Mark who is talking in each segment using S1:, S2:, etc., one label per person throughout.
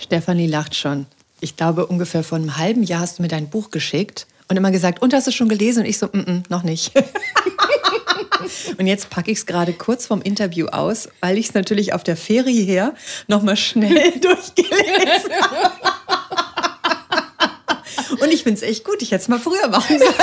S1: Stefanie lacht schon. Ich glaube, ungefähr vor einem halben Jahr hast du mir dein Buch geschickt und immer gesagt, und hast du es schon gelesen? Und ich so, noch nicht. Und jetzt packe ich es gerade kurz vorm Interview aus, weil ich es natürlich auf der Ferie her nochmal schnell durchgelesen habe. Und ich finde es echt gut, ich hätte es mal früher machen sollen.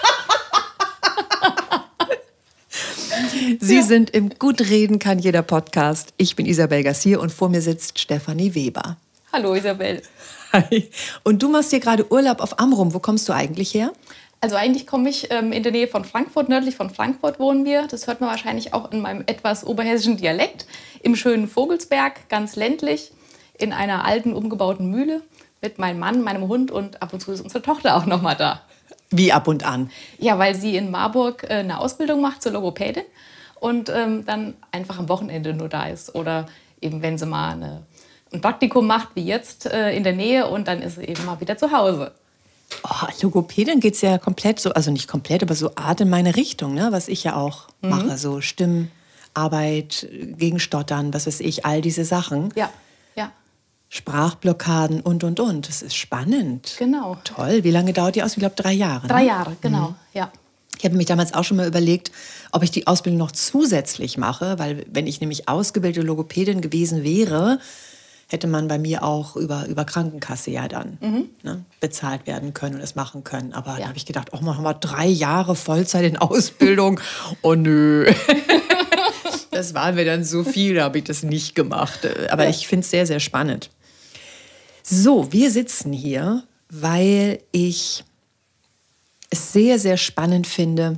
S1: Sie sind im Gutreden kann jeder Podcast. Ich bin Isabel Garcia und vor mir sitzt Stefanie Weber.
S2: Hallo Isabel.
S1: Hi. Und du machst hier gerade Urlaub auf Amrum. Wo kommst du eigentlich her?
S2: Also eigentlich komme ich in der Nähe von Frankfurt, nördlich von Frankfurt wohnen wir. Das hört man wahrscheinlich auch in meinem etwas oberhessischen Dialekt. Im schönen Vogelsberg, ganz ländlich, in einer alten, umgebauten Mühle mit meinem Mann, meinem Hund und ab und zu ist unsere Tochter auch noch mal da.
S1: Wie ab und an?
S2: Ja, weil sie in Marburg eine Ausbildung macht zur Logopädin und dann einfach am Wochenende nur da ist. Oder eben, wenn sie mal ein Praktikum macht, wie jetzt in der Nähe und dann ist sie eben mal wieder zu Hause.
S1: Oh, Logopädin geht es ja komplett so, also nicht komplett, aber so Art in meine Richtung, ne? Was ich ja auch mache. So Stimmarbeit, gegen Stottern, was weiß ich, all diese Sachen.
S2: Ja.
S1: Sprachblockaden und. Das ist spannend.
S2: Genau.
S1: Toll. Wie lange dauert die Ausbildung? Ich glaube, 3 Jahre.
S2: 3 Jahre, genau, ja.
S1: Ich habe mich damals auch schon mal überlegt, ob ich die Ausbildung noch zusätzlich mache, weil wenn ich nämlich ausgebildete Logopädin gewesen wäre, hätte man bei mir auch über Krankenkasse ja dann bezahlt werden können und das machen können. Aber dann habe ich gedacht, machen wir 3 Jahre Vollzeit in Ausbildung. Oh nö. Das war mir dann so viel, da habe ich das nicht gemacht. Aber ich finde es sehr, sehr spannend. So, wir sitzen hier, weil ich es sehr, sehr spannend finde,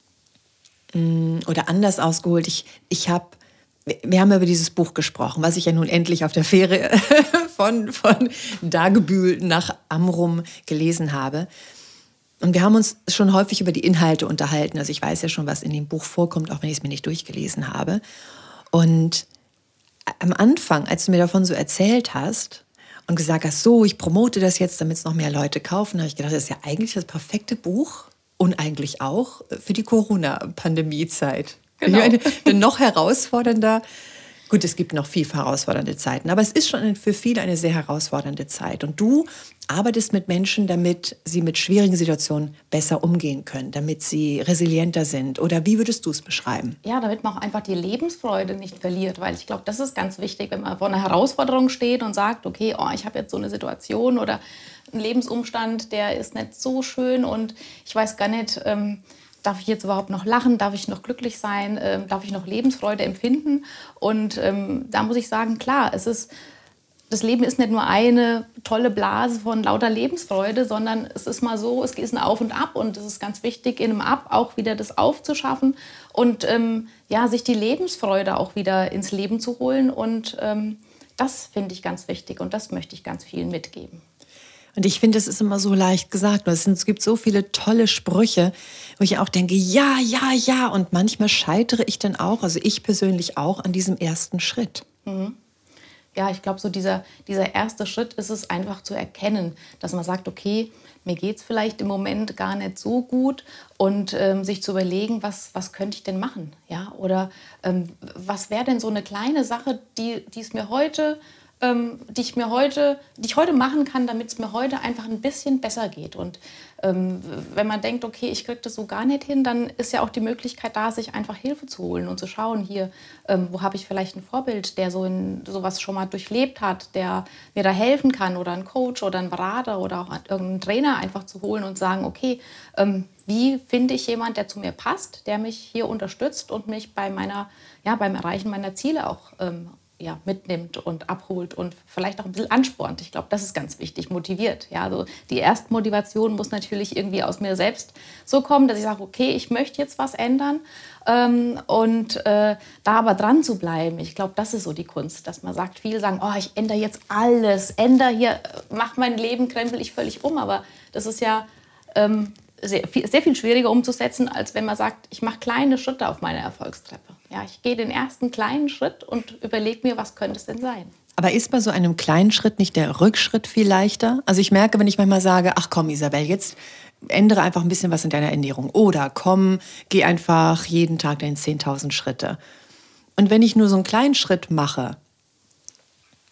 S1: oder anders ausgeholt, wir haben über dieses Buch gesprochen, was ich ja nun endlich auf der Fähre von Dagebühl nach Amrum gelesen habe. Und wir haben uns schon häufig über die Inhalte unterhalten. Also ich weiß ja schon, was in dem Buch vorkommt, auch wenn ich es mir nicht durchgelesen habe. Und am Anfang, als du mir davon so erzählt hast und gesagt hast, so, ich promote das jetzt, damit es noch mehr Leute kaufen, habe ich gedacht, das ist ja eigentlich das perfekte Buch und eigentlich auch für die Corona-Pandemie-Zeit.
S2: Genau.
S1: Denn noch herausfordernder, gut, es gibt noch viel herausfordernde Zeiten, aber es ist schon für viele eine sehr herausfordernde Zeit. Und du arbeitest mit Menschen, damit sie mit schwierigen Situationen besser umgehen können, damit sie resilienter sind. Oder wie würdest du es beschreiben?
S2: Ja, damit man auch einfach die Lebensfreude nicht verliert, weil ich glaube, das ist ganz wichtig, wenn man vor einer Herausforderung steht und sagt, okay, ich habe jetzt so eine Situation oder einen Lebensumstand, der ist nicht so schön und ich weiß gar nicht, darf ich jetzt überhaupt noch lachen, darf ich noch glücklich sein, darf ich noch Lebensfreude empfinden? Und da muss ich sagen, klar, das Leben ist nicht nur eine tolle Blase von lauter Lebensfreude, sondern es ist mal so, es ist ein Auf und Ab und es ist ganz wichtig, in einem Ab auch wieder das aufzuschaffen und sich die Lebensfreude auch wieder ins Leben zu holen und das finde ich ganz wichtig und das möchte ich ganz vielen mitgeben.
S1: Und ich finde, es ist immer so leicht gesagt. Es gibt so viele tolle Sprüche, wo ich auch denke, ja. Und manchmal scheitere ich dann auch, also ich persönlich auch, an diesem ersten Schritt.
S2: Mhm. Ja, ich glaube, so dieser erste Schritt ist es einfach zu erkennen, dass man sagt, okay, mir geht es vielleicht im Moment gar nicht so gut und sich zu überlegen, was könnte ich denn machen? Ja? Oder was wäre denn so eine kleine Sache, die ich heute machen kann, damit es mir heute einfach ein bisschen besser geht. Und wenn man denkt, okay, ich kriege das so gar nicht hin, dann ist ja auch die Möglichkeit da, sich einfach Hilfe zu holen und zu schauen, hier, wo habe ich vielleicht ein Vorbild, der sowas schon mal durchlebt hat, der mir da helfen kann oder einen Coach oder einen Berater oder auch irgendeinen Trainer einfach zu holen und sagen, okay, wie finde ich jemanden, der zu mir passt, der mich hier unterstützt und mich beim Erreichen meiner Ziele auch mitnimmt und abholt und vielleicht auch ein bisschen anspornt. Ich glaube, das ist ganz wichtig, motiviert. Ja, also die Erstmotivation muss natürlich irgendwie aus mir selbst so kommen, dass ich sage, okay, ich möchte jetzt was ändern da aber dran zu bleiben. Ich glaube, das ist so die Kunst, dass man sagt, viele sagen, ich ändere jetzt alles, mach mein Leben, krempel ich völlig um, aber das ist ja sehr viel schwieriger umzusetzen, als wenn man sagt, ich mache kleine Schritte auf meiner Erfolgstreppe. Ja, ich gehe den ersten kleinen Schritt und überlege mir, was könnte es denn sein.
S1: Aber ist bei so einem kleinen Schritt nicht der Rückschritt viel leichter? Also ich merke, wenn ich manchmal sage, ach komm Isabel, jetzt ändere einfach ein bisschen was in deiner Ernährung. Oder komm, geh einfach jeden Tag deine 10.000 Schritte. Und wenn ich nur so einen kleinen Schritt mache,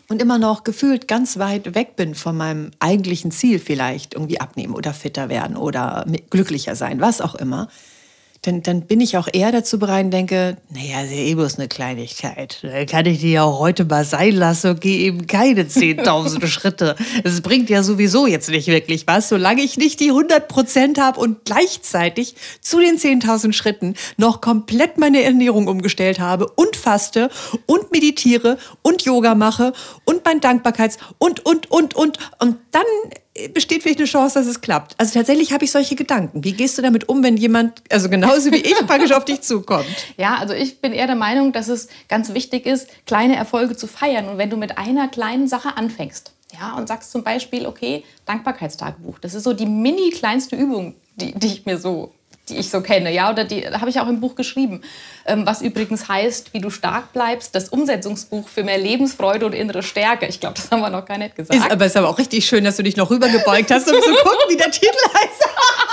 S1: und immer noch gefühlt ganz weit weg bin von meinem eigentlichen Ziel vielleicht, irgendwie abnehmen oder fitter werden oder glücklicher sein, was auch immer, dann bin ich auch eher dazu bereit und denke, naja, ist ja eh bloß eine Kleinigkeit. Dann kann ich die ja auch heute mal sein lassen und gehe eben keine 10.000 Schritte. Das bringt ja sowieso jetzt nicht wirklich was, solange ich nicht die 100% habe und gleichzeitig zu den 10.000 Schritten noch komplett meine Ernährung umgestellt habe und faste und meditiere und Yoga mache und mein und dann besteht vielleicht eine Chance, dass es klappt. Also tatsächlich habe ich solche Gedanken. Wie gehst du damit um, wenn jemand, also genauso wie ich, praktisch auf dich zukommt?
S2: Ja, also ich bin eher der Meinung, dass es ganz wichtig ist, kleine Erfolge zu feiern. Und wenn du mit einer kleinen Sache anfängst, ja, und sagst zum Beispiel, okay, Dankbarkeitstagebuch, das ist so die mini kleinste Übung, die ich so kenne, ja, oder die habe ich auch im Buch geschrieben, was übrigens heißt, wie du stark bleibst, das Umsetzungsbuch für mehr Lebensfreude und innere Stärke. Ich glaube, das haben wir noch gar nicht gesagt.
S1: Ist aber auch richtig schön, dass du dich noch rübergebeugt hast, um zu gucken, wie der Titel heißt.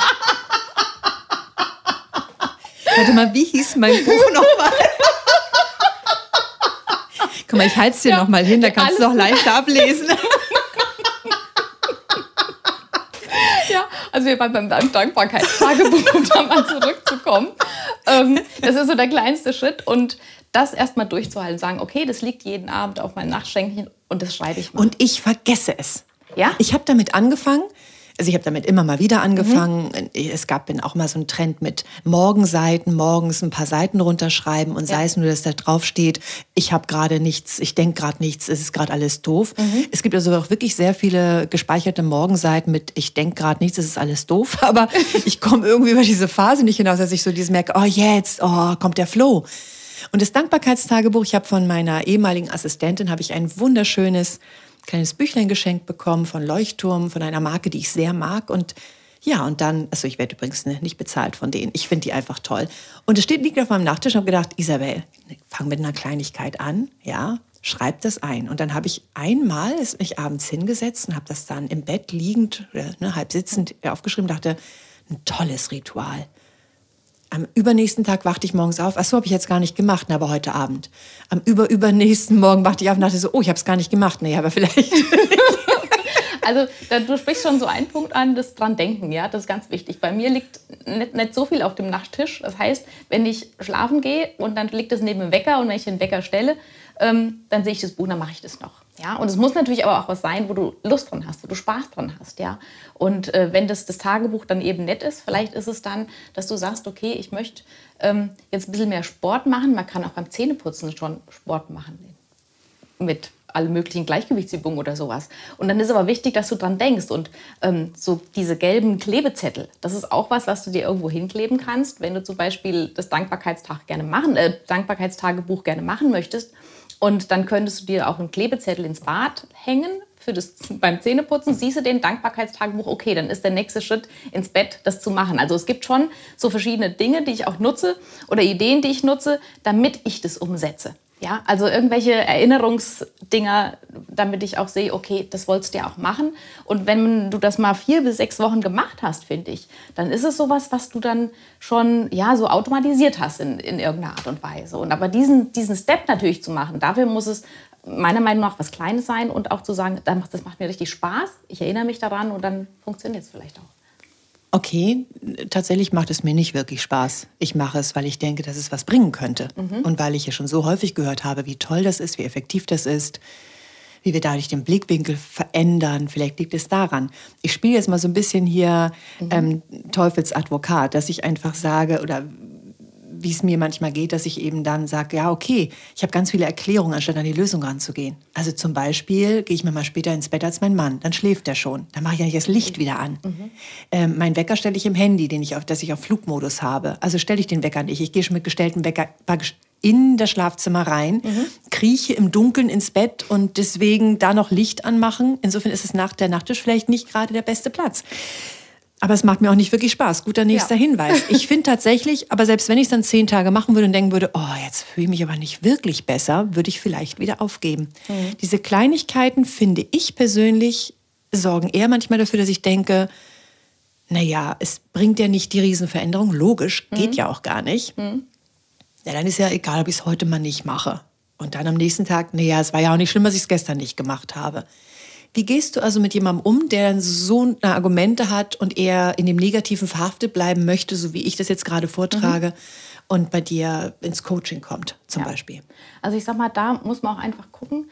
S1: Warte mal, wie hieß mein Buch nochmal? Guck mal, ich halte es dir noch mal hin, da kannst du es noch leichter ablesen.
S2: Ja, also wir waren beim Dankbarkeitstagebuch, um da mal zurückzukommen. Das ist so der kleinste Schritt und das erstmal durchzuhalten, sagen, okay, das liegt jeden Abend auf meinem Nachtschränkchen und das schreibe ich mal.
S1: Und ich vergesse es.
S2: Ja?
S1: Ich habe damit angefangen. Also ich habe damit immer mal wieder angefangen. Es gab dann auch mal so einen Trend mit Morgenseiten, morgens ein paar Seiten runterschreiben und sei es nur, dass da drauf steht, ich habe gerade nichts, ich denke gerade nichts, es ist gerade alles doof. Es gibt also auch wirklich sehr viele gespeicherte Morgenseiten mit, ich denke gerade nichts, es ist alles doof. Aber ich komme irgendwie über diese Phase nicht hinaus, dass ich so dieses merke, kommt der Flow. Und das Dankbarkeitstagebuch, ich habe von meiner ehemaligen Assistentin, habe ich ein wunderschönes kleines Büchlein geschenkt bekommen von Leuchtturm, von einer Marke, die ich sehr mag. Und ja, und dann, also ich werde übrigens nicht bezahlt von denen. Ich finde die einfach toll. Und es liegt auf meinem Nachttisch und habe gedacht, Isabel, fang mit einer Kleinigkeit an, ja, schreib das ein. Und dann habe ich einmal mich abends hingesetzt und habe das dann im Bett liegend, halb sitzend aufgeschrieben, dachte, ein tolles Ritual. Am übernächsten Tag wachte ich morgens auf. Ach so, habe ich jetzt gar nicht gemacht, aber heute Abend. Am übernächsten Morgen wachte ich auf und dachte so, ich habe es gar nicht gemacht. Nee, aber vielleicht.
S2: Also du sprichst schon so einen Punkt an, das dran denken, ja, das ist ganz wichtig. Bei mir liegt nicht so viel auf dem Nachttisch. Das heißt, wenn ich schlafen gehe und dann liegt es neben dem Wecker und wenn ich den Wecker stelle, dann sehe ich das Buch, dann mache ich das noch. Ja? Und es muss natürlich aber auch was sein, wo du Lust dran hast, wo du Spaß dran hast. Ja? Und wenn das Tagebuch dann eben nett ist, vielleicht ist es dann, dass du sagst, okay, ich möchte jetzt ein bisschen mehr Sport machen. Man kann auch beim Zähneputzen schon Sport machen mit alle möglichen Gleichgewichtsübungen oder sowas. Und dann ist aber wichtig, dass du dran denkst. Und so diese gelben Klebezettel, das ist auch was du dir irgendwo hinkleben kannst, wenn du zum Beispiel das Dankbarkeitstagebuch gerne machen möchtest. Und dann könntest du dir auch einen Klebezettel ins Bad hängen beim Zähneputzen. Siehst du den Dankbarkeitstagebuch, okay, dann ist der nächste Schritt ins Bett, das zu machen. Also es gibt schon so verschiedene Dinge, die ich auch nutze oder Ideen, die ich nutze, damit ich das umsetze. Ja, also irgendwelche Erinnerungsdinger, damit ich auch sehe, okay, das wolltest du ja auch machen. Und wenn du das mal 4 bis 6 Wochen gemacht hast, finde ich, dann ist es sowas, was du dann schon so automatisiert hast in irgendeiner Art und Weise. Und aber diesen Step natürlich zu machen, dafür muss es meiner Meinung nach was Kleines sein und auch zu sagen, das macht mir richtig Spaß, ich erinnere mich daran und dann funktioniert es vielleicht auch.
S1: Okay, tatsächlich macht es mir nicht wirklich Spaß. Ich mache es, weil ich denke, dass es was bringen könnte. Und weil ich ja schon so häufig gehört habe, wie toll das ist, wie effektiv das ist, wie wir dadurch den Blickwinkel verändern. Vielleicht liegt es daran. Ich spiele jetzt mal so ein bisschen hier Teufelsadvokat, dass ich einfach sage, oder wie es mir manchmal geht, dass ich eben dann sage, ja, okay, ich habe ganz viele Erklärungen, anstatt an die Lösung ranzugehen. Also zum Beispiel gehe ich mal später ins Bett als mein Mann, dann schläft er schon. Dann mache ich ja nicht das Licht wieder an. Mein Wecker stelle ich im Handy, dass ich auf Flugmodus habe. Also stelle ich den Wecker nicht. Ich gehe schon mit gestelltem Wecker in das Schlafzimmer rein, krieche im Dunkeln ins Bett und deswegen da noch Licht anmachen. Insofern ist es nach der Nachttisch vielleicht nicht gerade der beste Platz. Aber es macht mir auch nicht wirklich Spaß. Guter nächster Hinweis. Ich finde tatsächlich, aber selbst wenn ich es dann 10 Tage machen würde und denken würde, jetzt fühle ich mich aber nicht wirklich besser, würde ich vielleicht wieder aufgeben. Diese Kleinigkeiten, finde ich persönlich, sorgen eher manchmal dafür, dass ich denke, naja, es bringt ja nicht die Riesenveränderung. Logisch, geht ja auch gar nicht. Ja, dann ist ja egal, ob ich es heute mal nicht mache. Und dann am nächsten Tag, naja, es war ja auch nicht schlimm, dass ich es gestern nicht gemacht habe. Wie gehst du also mit jemandem um, der so eine Argumente hat und eher in dem Negativen verhaftet bleiben möchte, so wie ich das jetzt gerade vortrage, und bei dir ins Coaching kommt zum Beispiel?
S2: Also ich sag mal, da muss man auch einfach gucken,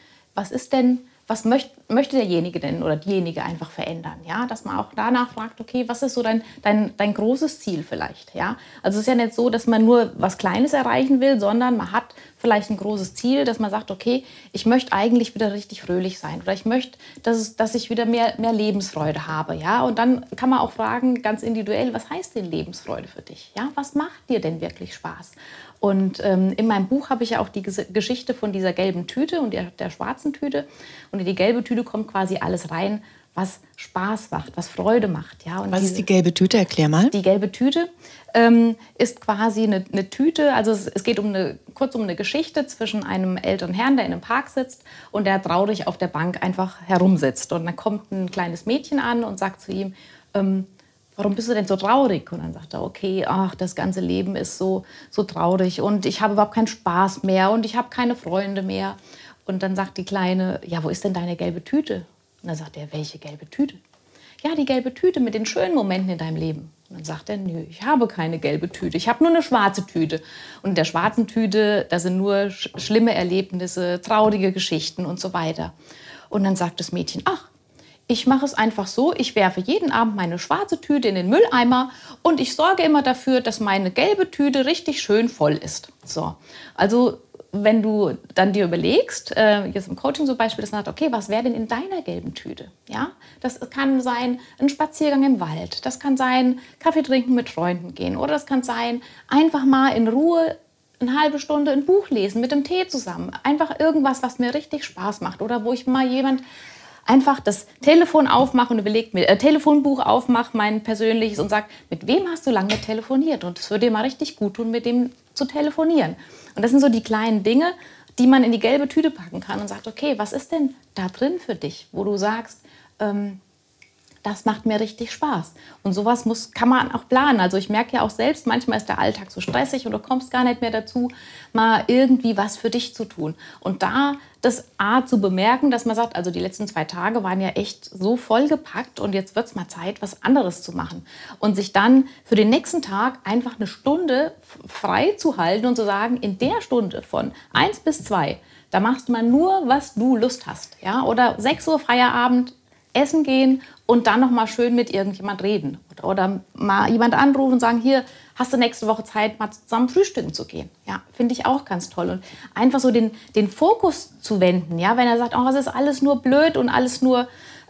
S2: was möchte derjenige denn oder diejenige einfach verändern? Ja? Dass man auch danach fragt, okay, was ist so dein großes Ziel vielleicht? Ja? Also es ist ja nicht so, dass man nur was Kleines erreichen will, sondern man hat vielleicht ein großes Ziel, dass man sagt, okay, ich möchte eigentlich wieder richtig fröhlich sein oder ich möchte, dass ich wieder mehr Lebensfreude habe. Ja? Und dann kann man auch fragen, ganz individuell, was heißt denn Lebensfreude für dich? Ja? Was macht dir denn wirklich Spaß? Und in meinem Buch habe ich ja auch die Geschichte von dieser gelben Tüte und der schwarzen Tüte. Und in die gelbe Tüte kommt quasi alles rein, was Spaß macht, was Freude macht. Ja? Und
S1: was ist die gelbe Tüte? Erklär mal.
S2: Die gelbe Tüte ist quasi eine Tüte, also es geht kurz um eine Geschichte zwischen einem älteren Herrn, der in einem Park sitzt und der traurig auf der Bank einfach herumsitzt. Und dann kommt ein kleines Mädchen an und sagt zu ihm, warum bist du denn so traurig? Und dann sagt er, okay, ach, das ganze Leben ist so traurig und ich habe überhaupt keinen Spaß mehr und ich habe keine Freunde mehr. Und dann sagt die Kleine, ja, wo ist denn deine gelbe Tüte? Und dann sagt er, welche gelbe Tüte? Ja, die gelbe Tüte mit den schönen Momenten in deinem Leben. Und dann sagt er, nö, ich habe keine gelbe Tüte, ich habe nur eine schwarze Tüte. Und in der schwarzen Tüte, da sind nur schlimme Erlebnisse, traurige Geschichten und so weiter. Und dann sagt das Mädchen, ach, ich mache es einfach so, ich werfe jeden Abend meine schwarze Tüte in den Mülleimer und ich sorge immer dafür, dass meine gelbe Tüte richtig schön voll ist. So, also wenn du dann dir überlegst, jetzt im Coaching zum Beispiel, dass man sagt, okay, was wäre denn in deiner gelben Tüte? Ja, das kann sein ein Spaziergang im Wald, das kann sein Kaffee trinken mit Freunden gehen oder das kann sein einfach mal in Ruhe eine halbe Stunde ein Buch lesen mit dem Tee zusammen. Einfach irgendwas, was mir richtig Spaß macht oder wo ich mal einfach das Telefon aufmache und Telefonbuch aufmache, mein persönliches, und sage, mit wem hast du lange telefoniert? Und es würde dir mal richtig gut tun, mit dem zu telefonieren. Und das sind so die kleinen Dinge, die man in die gelbe Tüte packen kann und sagt, okay, was ist denn da drin für dich, wo du sagst, das macht mir richtig Spaß. Und sowas kann man auch planen. Also ich merke ja auch selbst, manchmal ist der Alltag so stressig und du kommst gar nicht mehr dazu, mal irgendwie was für dich zu tun. Und da das zu bemerken, dass man sagt, also die letzten 2 Tage waren ja echt so vollgepackt und jetzt wird es mal Zeit, was anderes zu machen. Und sich dann für den nächsten Tag einfach eine Stunde frei zu halten und zu sagen, in der Stunde von 1 bis 2, da machst du mal nur, was du Lust hast. Ja? Oder 6 Uhr Feierabend, essen gehen und dann noch mal schön mit irgendjemand reden. Oder mal jemand anrufen und sagen, hier, hast du nächste Woche Zeit, mal zusammen frühstücken zu gehen. Ja, finde ich auch ganz toll. Und einfach so den Fokus zu wenden. Ja, wenn er sagt, oh, es ist alles nur blöd und alles nur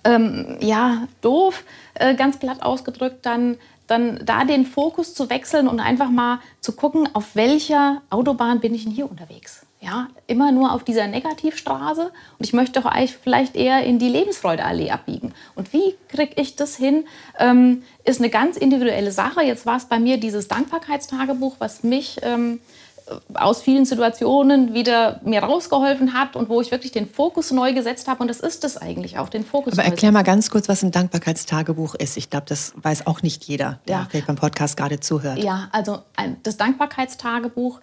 S2: doof, ganz platt ausgedrückt, dann da den Fokus zu wechseln und einfach mal zu gucken, auf welcher Autobahn bin ich denn hier unterwegs. Ja, immer nur auf dieser Negativstraße und ich möchte doch eigentlich vielleicht eher in die Lebensfreudeallee abbiegen. Und wie kriege ich das hin, ist eine ganz individuelle Sache. Jetzt war es bei mir dieses Dankbarkeitstagebuch, was mich aus vielen Situationen wieder mir rausgeholfen hat und wo ich wirklich den Fokus neu gesetzt habe. Und das ist es eigentlich auch, den Fokus.
S1: Aber erklär mal ganz kurz, was ein Dankbarkeitstagebuch ist. Ich glaube, das weiß auch nicht jeder, der vielleicht beim Podcast gerade zuhört.
S2: Ja, also das Dankbarkeitstagebuch,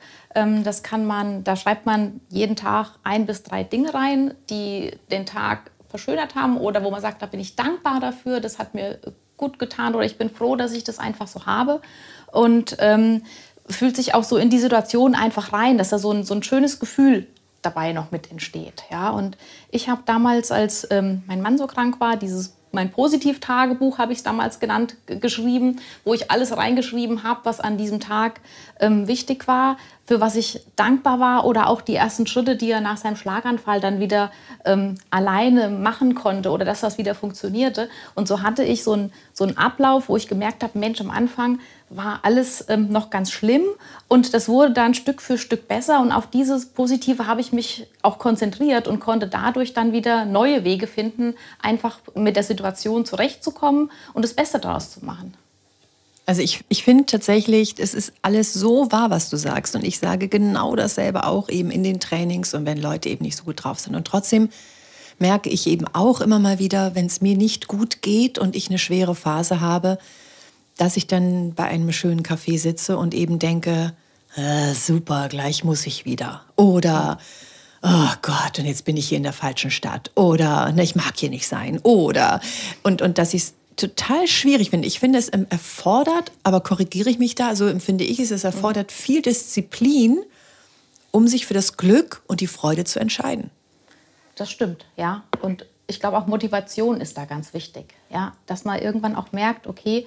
S2: da schreibt man jeden Tag 1 bis 3 Dinge rein, die den Tag verschönert haben oder wo man sagt, da bin ich dankbar dafür, das hat mir gut getan oder ich bin froh, dass ich das einfach so habe. Und fühlt sich auch so in die Situation einfach rein, dass da so ein schönes Gefühl dabei noch mit entsteht. Ja? Und ich habe damals, als mein Mann so krank war, mein Positiv-Tagebuch habe ich es damals genannt, geschrieben, wo ich alles reingeschrieben habe, was an diesem Tag wichtig war, für was ich dankbar war oder auch die ersten Schritte, die er nach seinem Schlaganfall dann wieder alleine machen konnte oder dass das wieder funktionierte. Und so hatte ich so einen Ablauf, wo ich gemerkt habe, Mensch, am Anfang war alles noch ganz schlimm und das wurde dann Stück für Stück besser und auf dieses Positive habe ich mich auch konzentriert und konnte dadurch dann wieder neue Wege finden, einfach mit der Situation zurechtzukommen und das Beste daraus zu machen.
S1: Also ich finde tatsächlich, es ist alles so wahr, was du sagst. Und ich sage genau dasselbe auch eben in den Trainings und wenn Leute eben nicht so gut drauf sind. Und trotzdem merke ich eben auch immer mal wieder, wenn es mir nicht gut geht und ich eine schwere Phase habe, dass ich dann bei einem schönen Café sitze und eben denke, super, gleich muss ich wieder. Oder oh Gott, und jetzt bin ich hier in der falschen Stadt. Oder ich mag hier nicht sein. Oder, und dass ich es total schwierig finde. Ich finde, es erfordert, aber korrigiere ich mich da, so empfinde ich es, erfordert viel Disziplin, um sich für das Glück und die Freude zu entscheiden.
S2: Das stimmt, ja. Und ich glaube auch Motivation ist da ganz wichtig. Ja? Dass man irgendwann auch merkt, okay,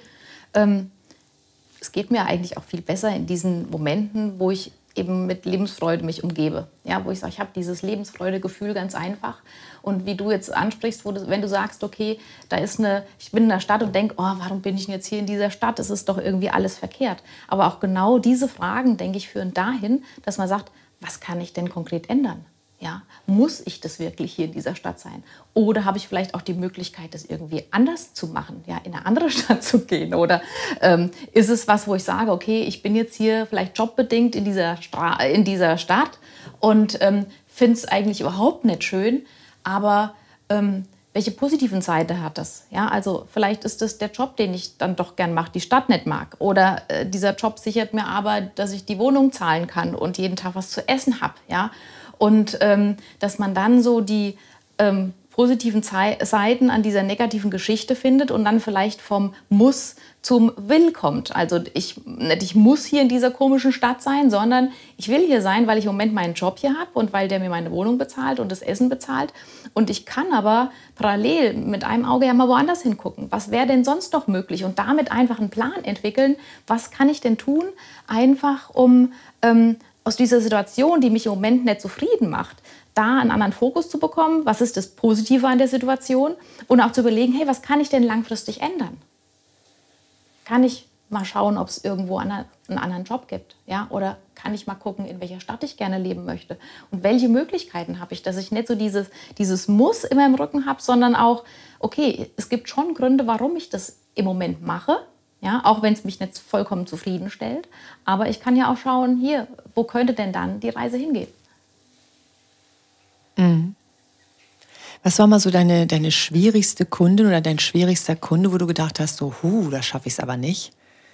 S2: es geht mir eigentlich auch viel besser in diesen Momenten, wo ich eben mit Lebensfreude mich umgebe. Ja? Wo ich sage, ich habe dieses Lebensfreudegefühl ganz einfach. Und wie du jetzt ansprichst, wenn du sagst, okay, ich bin in der Stadt und denke, oh, warum bin ich denn jetzt hier in dieser Stadt? Es ist doch irgendwie alles verkehrt. Aber auch genau diese Fragen, denke ich, führen dahin, dass man sagt, was kann ich denn konkret ändern? Ja, muss ich das wirklich hier in dieser Stadt sein? Oder habe ich vielleicht auch die Möglichkeit, das irgendwie anders zu machen, ja, in eine andere Stadt zu gehen? Oder ist es was, wo ich sage, okay, ich bin jetzt hier vielleicht jobbedingt in dieser Stadt und finde es eigentlich überhaupt nicht schön, aber welche positiven Seiten hat das? Ja, also vielleicht ist das der Job, den ich dann doch gern mache, die Stadt nicht mag. Oder dieser Job sichert mir aber, dass ich die Wohnung zahlen kann und jeden Tag was zu essen habe. Ja? Und dass man dann so die positiven Seiten an dieser negativen Geschichte findet und dann vielleicht vom Muss zum Will kommt. Also ich muss hier in dieser komischen Stadt sein, sondern ich will hier sein, weil ich im Moment meinen Job hier habe und weil der mir meine Wohnung bezahlt und das Essen bezahlt. Und ich kann aber parallel mit einem Auge ja mal woanders hingucken. Was wäre denn sonst noch möglich? Und damit einfach einen Plan entwickeln. Was kann ich denn tun? Einfach um aus dieser Situation, die mich im Moment nicht zufrieden macht, da einen anderen Fokus zu bekommen, was ist das Positive an der Situation und auch zu überlegen, hey, was kann ich denn langfristig ändern? Kann ich mal schauen, ob es irgendwo einen anderen Job gibt? Ja? Oder kann ich mal gucken, in welcher Stadt ich gerne leben möchte? Und welche Möglichkeiten habe ich, dass ich nicht so dieses Muss immer im Rücken habe, sondern auch, okay, es gibt schon Gründe, warum ich das im Moment mache. Ja, auch wenn es mich nicht vollkommen zufriedenstellt. Aber ich kann ja auch schauen, hier, wo könnte denn dann die Reise hingehen?
S1: Mhm. Was war mal so deine schwierigste Kundin oder dein schwierigster Kunde, wo du gedacht hast, so, das schaffe ich es aber nicht?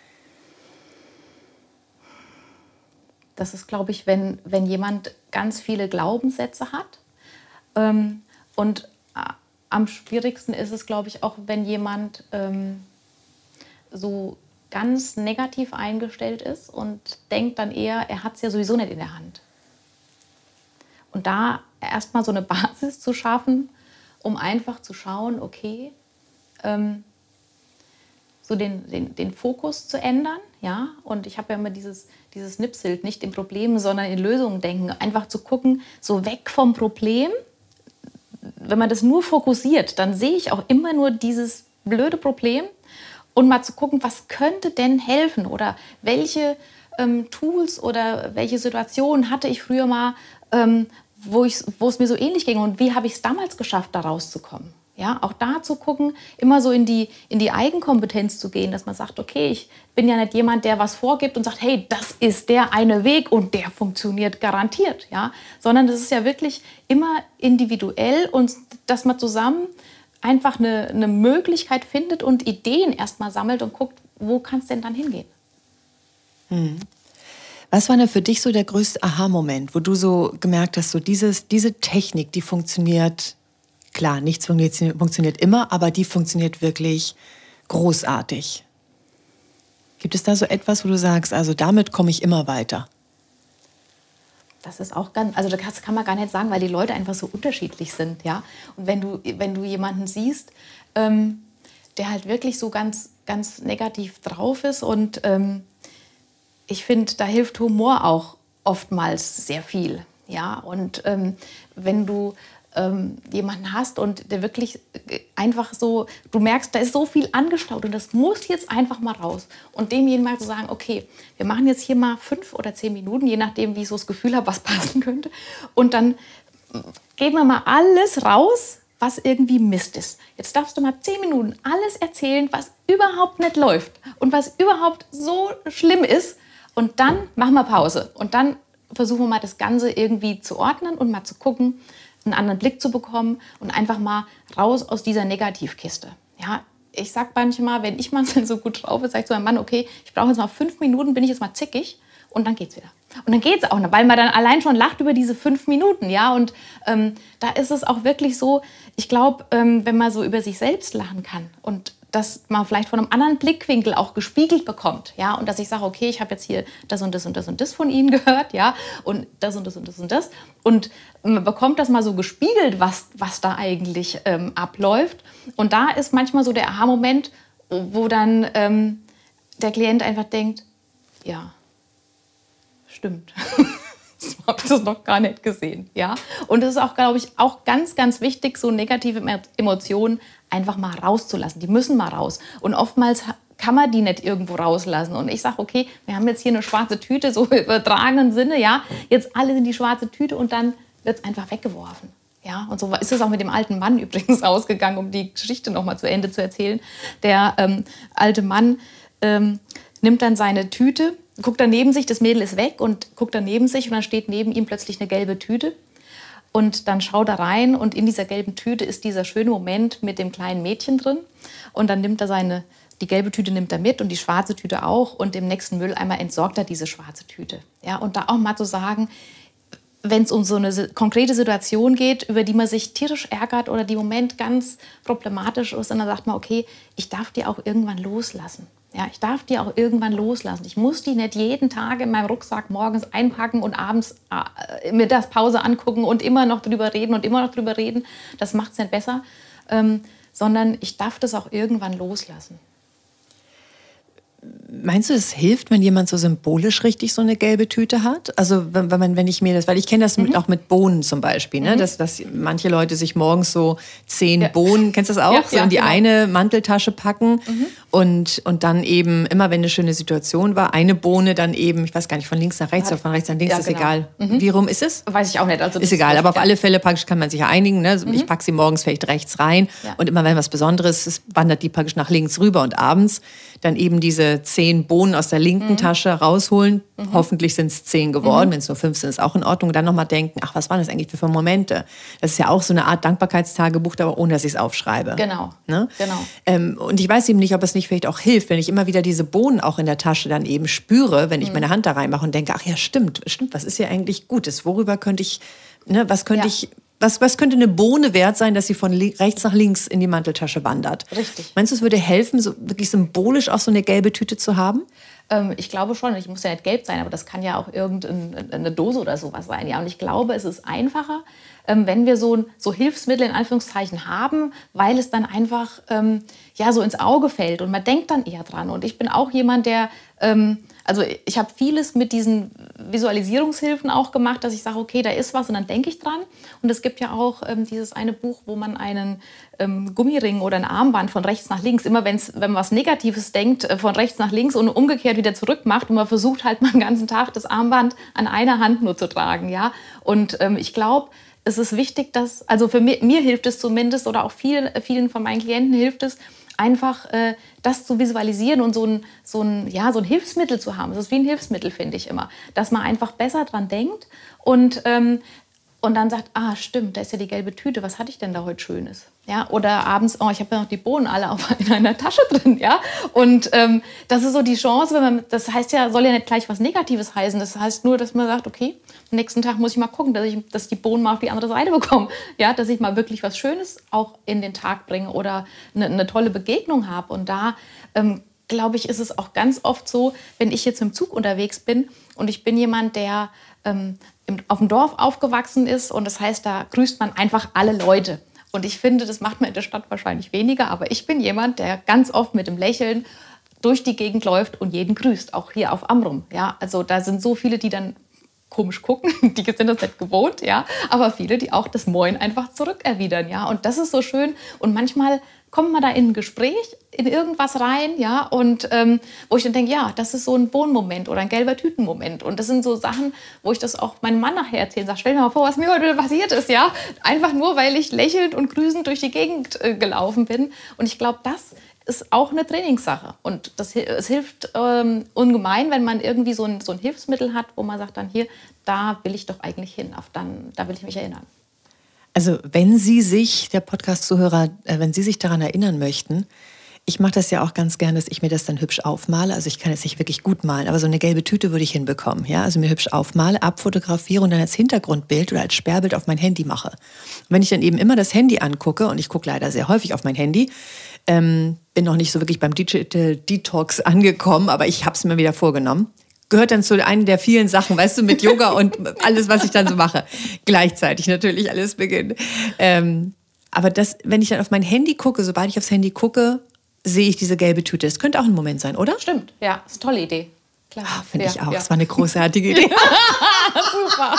S2: Das ist, glaube ich, wenn jemand ganz viele Glaubenssätze hat. Und am schwierigsten ist es, glaube ich, auch, wenn jemand so ganz negativ eingestellt ist und denkt dann eher, er hat es ja sowieso nicht in der Hand. Und da erstmal so eine Basis zu schaffen, um einfach zu schauen, okay, so den Fokus zu ändern. Ja? Und ich habe ja immer dieses Nipshild, nicht in Problemen, sondern in Lösungen denken. Einfach zu gucken, so weg vom Problem. Wenn man das nur fokussiert, dann sehe ich auch immer nur dieses blöde Problem. Und mal zu gucken, was könnte denn helfen oder welche Tools oder welche Situationen hatte ich früher mal, wo es mir so ähnlich ging und wie habe ich es damals geschafft, da rauszukommen. Ja, auch da zu gucken, immer so in die Eigenkompetenz zu gehen, dass man sagt, okay, ich bin ja nicht jemand, der was vorgibt und sagt, hey, das ist der eine Weg und der funktioniert garantiert. Ja? Sondern das ist ja wirklich immer individuell und dass man zusammen einfach eine Möglichkeit findet und Ideen erstmal sammelt und guckt, wo kann es denn dann hingehen?
S1: Was war denn für dich so der größte Aha-Moment, wo du so gemerkt hast, so diese Technik, die funktioniert, klar, nichts funktioniert immer, aber die funktioniert wirklich großartig. Gibt es da so etwas, wo du sagst, also damit komme ich immer weiter?
S2: Das ist auch das kann man gar nicht sagen, weil die Leute einfach so unterschiedlich sind, ja. Und wenn du jemanden siehst, der halt wirklich so ganz, ganz negativ drauf ist und ich finde, da hilft Humor auch oftmals sehr viel, ja. Und wenn du jemanden hast und der wirklich einfach so, du merkst, da ist so viel angestaut und das muss jetzt einfach mal raus. Und demjenigen mal zu sagen, okay, wir machen jetzt hier mal 5 oder 10 Minuten, je nachdem, wie ich so das Gefühl habe, was passen könnte. Und dann geben wir mal alles raus, was irgendwie Mist ist. Jetzt darfst du mal 10 Minuten alles erzählen, was überhaupt nicht läuft und was überhaupt so schlimm ist. Und dann machen wir Pause. Und dann versuchen wir mal das Ganze irgendwie zu ordnen und mal zu gucken, einen anderen Blick zu bekommen und einfach mal raus aus dieser Negativkiste. Ja, ich sage manchmal, wenn ich mal so gut drauf bin, sage ich zu meinem Mann, okay, ich brauche jetzt mal 5 Minuten, bin ich jetzt mal zickig und dann geht's wieder. Und dann geht es auch, weil man dann allein schon lacht über diese 5 Minuten, ja. Und da ist es auch wirklich so, ich glaube, wenn man so über sich selbst lachen kann und dass man vielleicht von einem anderen Blickwinkel auch gespiegelt bekommt, ja, und dass ich sage, okay, ich habe jetzt hier das und das und das und das von Ihnen gehört, ja, und das und das und das und das, und man bekommt das mal so gespiegelt, was da eigentlich abläuft, und da ist manchmal so der Aha-Moment, wo dann der Klient einfach denkt, ja, stimmt. So habe ich das noch gar nicht gesehen. Ja? Und das ist auch, glaube ich, auch ganz, ganz wichtig, so negative Emotionen einfach mal rauszulassen. Die müssen mal raus. Und oftmals kann man die nicht irgendwo rauslassen. Und ich sage, okay, wir haben jetzt hier eine schwarze Tüte, so im übertragenen Sinne, ja, jetzt alle in die schwarze Tüte und dann wird es einfach weggeworfen. Ja, und so ist es auch mit dem alten Mann übrigens ausgegangen, um die Geschichte noch mal zu Ende zu erzählen. Der alte Mann nimmt dann seine Tüte, guckt dann neben sich, das Mädel ist weg und guckt dann neben sich und dann steht neben ihm plötzlich eine gelbe Tüte. Und dann schaut er rein und in dieser gelben Tüte ist dieser schöne Moment mit dem kleinen Mädchen drin. Und dann nimmt er die gelbe Tüte nimmt er mit und die schwarze Tüte auch. Und im nächsten Mülleimer entsorgt er diese schwarze Tüte. Ja, und da auch mal zu sagen, wenn es um so eine konkrete Situation geht, über die man sich tierisch ärgert oder die im Moment ganz problematisch ist, und dann sagt man, okay, ich darf die auch irgendwann loslassen. Ja, ich darf die auch irgendwann loslassen. Ich muss die nicht jeden Tag in meinem Rucksack morgens einpacken und abends Mittagspause angucken und immer noch drüber reden und immer noch drüber reden. Das macht es nicht besser, sondern ich darf das auch irgendwann loslassen.
S1: Meinst du, es hilft, wenn jemand so symbolisch richtig so eine gelbe Tüte hat? Also wenn ich mir das, weil ich kenne das auch mit Bohnen zum Beispiel, ne? Dass manche Leute sich morgens so 10 Bohnen, kennst du das auch?
S2: Ja,
S1: so in die
S2: genau.
S1: eine Manteltasche packen und dann eben immer, wenn eine schöne Situation war, eine Bohne dann eben, ich weiß gar nicht, von links nach rechts oder von rechts nach links,
S2: Ja,
S1: ist
S2: genau.
S1: egal. Wie rum ist es?
S2: Weiß ich auch nicht. Also
S1: Ist egal, aber auf alle Fälle praktisch kann man sich ja einigen. Ne? Ich packe sie morgens vielleicht rechts rein und immer wenn was Besonderes ist, wandert die praktisch nach links rüber und abends dann eben diese 10 Bohnen aus der linken Tasche rausholen. Hoffentlich sind es 10 geworden. Wenn es nur 5 sind, ist auch in Ordnung. Und dann nochmal denken, ach, was waren das eigentlich für Momente? Das ist ja auch so eine Art Dankbarkeitstagebuch, aber ohne, dass ich es aufschreibe.
S2: Genau,
S1: Ne?
S2: genau.
S1: Und ich weiß eben nicht, ob es nicht vielleicht auch hilft, wenn ich immer wieder diese Bohnen auch in der Tasche dann eben spüre, wenn ich meine Hand da reinmache und denke, ach ja, stimmt, was ist hier eigentlich Gutes? Worüber könnte ich, ne, was könnte ich... Was könnte eine Bohne wert sein, dass sie von rechts nach links in die Manteltasche wandert?
S2: Richtig.
S1: Meinst du, es würde helfen, so wirklich symbolisch auch so eine gelbe Tüte zu haben?
S2: Ich glaube schon, ich muss ja nicht gelb sein, aber das kann ja auch irgendeine Dose oder sowas sein. Ja. Und ich glaube, es ist einfacher, wenn wir so Hilfsmittel in Anführungszeichen haben, weil es dann einfach so ins Auge fällt und man denkt dann eher dran. Und ich bin auch jemand, der, also ich habe vieles mit diesen Visualisierungshilfen auch gemacht, dass ich sage, okay, da ist was und dann denke ich dran. Und es gibt ja auch dieses eine Buch, wo man einen Gummiring oder ein Armband von rechts nach links, immer wenn man was Negatives denkt, von rechts nach links und umgekehrt wieder zurück macht und man versucht halt mal den ganzen Tag das Armband an einer Hand nur zu tragen. Ja? Und ich glaube, es ist wichtig, dass, also für mir hilft es zumindest oder auch vielen von meinen Klienten hilft es, einfach das zu visualisieren und so ein Hilfsmittel zu haben. Das ist wie ein Hilfsmittel, finde ich immer. Dass man einfach besser dran denkt und dann sagt, ah, stimmt, da ist ja die gelbe Tüte, was hatte ich denn da heute Schönes? Ja, oder abends, oh, ich habe ja noch die Bohnen alle in einer Tasche drin, ja. Und das ist so die Chance, das heißt ja, soll ja nicht gleich was Negatives heißen. Das heißt nur, dass man sagt, okay, am nächsten Tag muss ich mal gucken, dass ich die Bohnen mal auf die andere Seite bekomme. Ja, dass ich mal wirklich was Schönes auch in den Tag bringe oder eine tolle Begegnung habe. Und da glaube ich, ist es auch ganz oft so, wenn ich jetzt im Zug unterwegs bin und ich bin jemand, der auf dem Dorf aufgewachsen ist und das heißt, da grüßt man einfach alle Leute. Und ich finde, das macht man in der Stadt wahrscheinlich weniger, aber ich bin jemand, der ganz oft mit dem Lächeln durch die Gegend läuft und jeden grüßt, auch hier auf Amrum. Ja, also da sind so viele, die dann komisch gucken, die sind das nicht gewohnt, ja, aber viele, die auch das Moin einfach zurückerwidern, ja, und das ist so schön und manchmal kommt man da in ein Gespräch, in irgendwas rein, ja, und wo ich dann denke, ja, das ist so ein Bohnenmoment oder ein gelber Tütenmoment und das sind so Sachen, wo ich das auch meinem Mann nachher erzähle, sag, stell dir mal vor, was mir heute passiert ist, ja, einfach nur, weil ich lächelnd und grüßend durch die Gegend gelaufen bin und ich glaube, das ist auch eine Trainingssache und es hilft ungemein, wenn man irgendwie so ein Hilfsmittel hat, wo man sagt dann hier, da will ich doch eigentlich hin, da will ich mich erinnern.
S1: Also wenn Sie sich, der Podcast-Zuhörer, wenn Sie sich daran erinnern möchten, Ich mache das ja auch ganz gerne, dass ich mir das dann hübsch aufmale. Also ich kann jetzt nicht wirklich gut malen, aber so eine gelbe Tüte würde ich hinbekommen. Ja? Also mir hübsch aufmale, abfotografiere und dann als Hintergrundbild oder als Sperrbild auf mein Handy mache. Und wenn ich dann eben immer das Handy angucke, und ich gucke leider sehr häufig auf mein Handy, bin noch nicht so wirklich beim Digital Detox angekommen, aber ich habe es mir wieder vorgenommen. Gehört dann zu einer der vielen Sachen, weißt du, mit Yoga und alles, was ich dann so mache. Gleichzeitig natürlich alles beginnt. Aber das, wenn ich dann auf mein Handy gucke, sobald ich aufs Handy gucke, sehe ich diese gelbe Tüte. Das könnte auch ein Moment sein, oder?
S2: Stimmt, ja, ist eine tolle Idee.
S1: Finde ich auch. Das war eine großartige Idee.
S2: Super.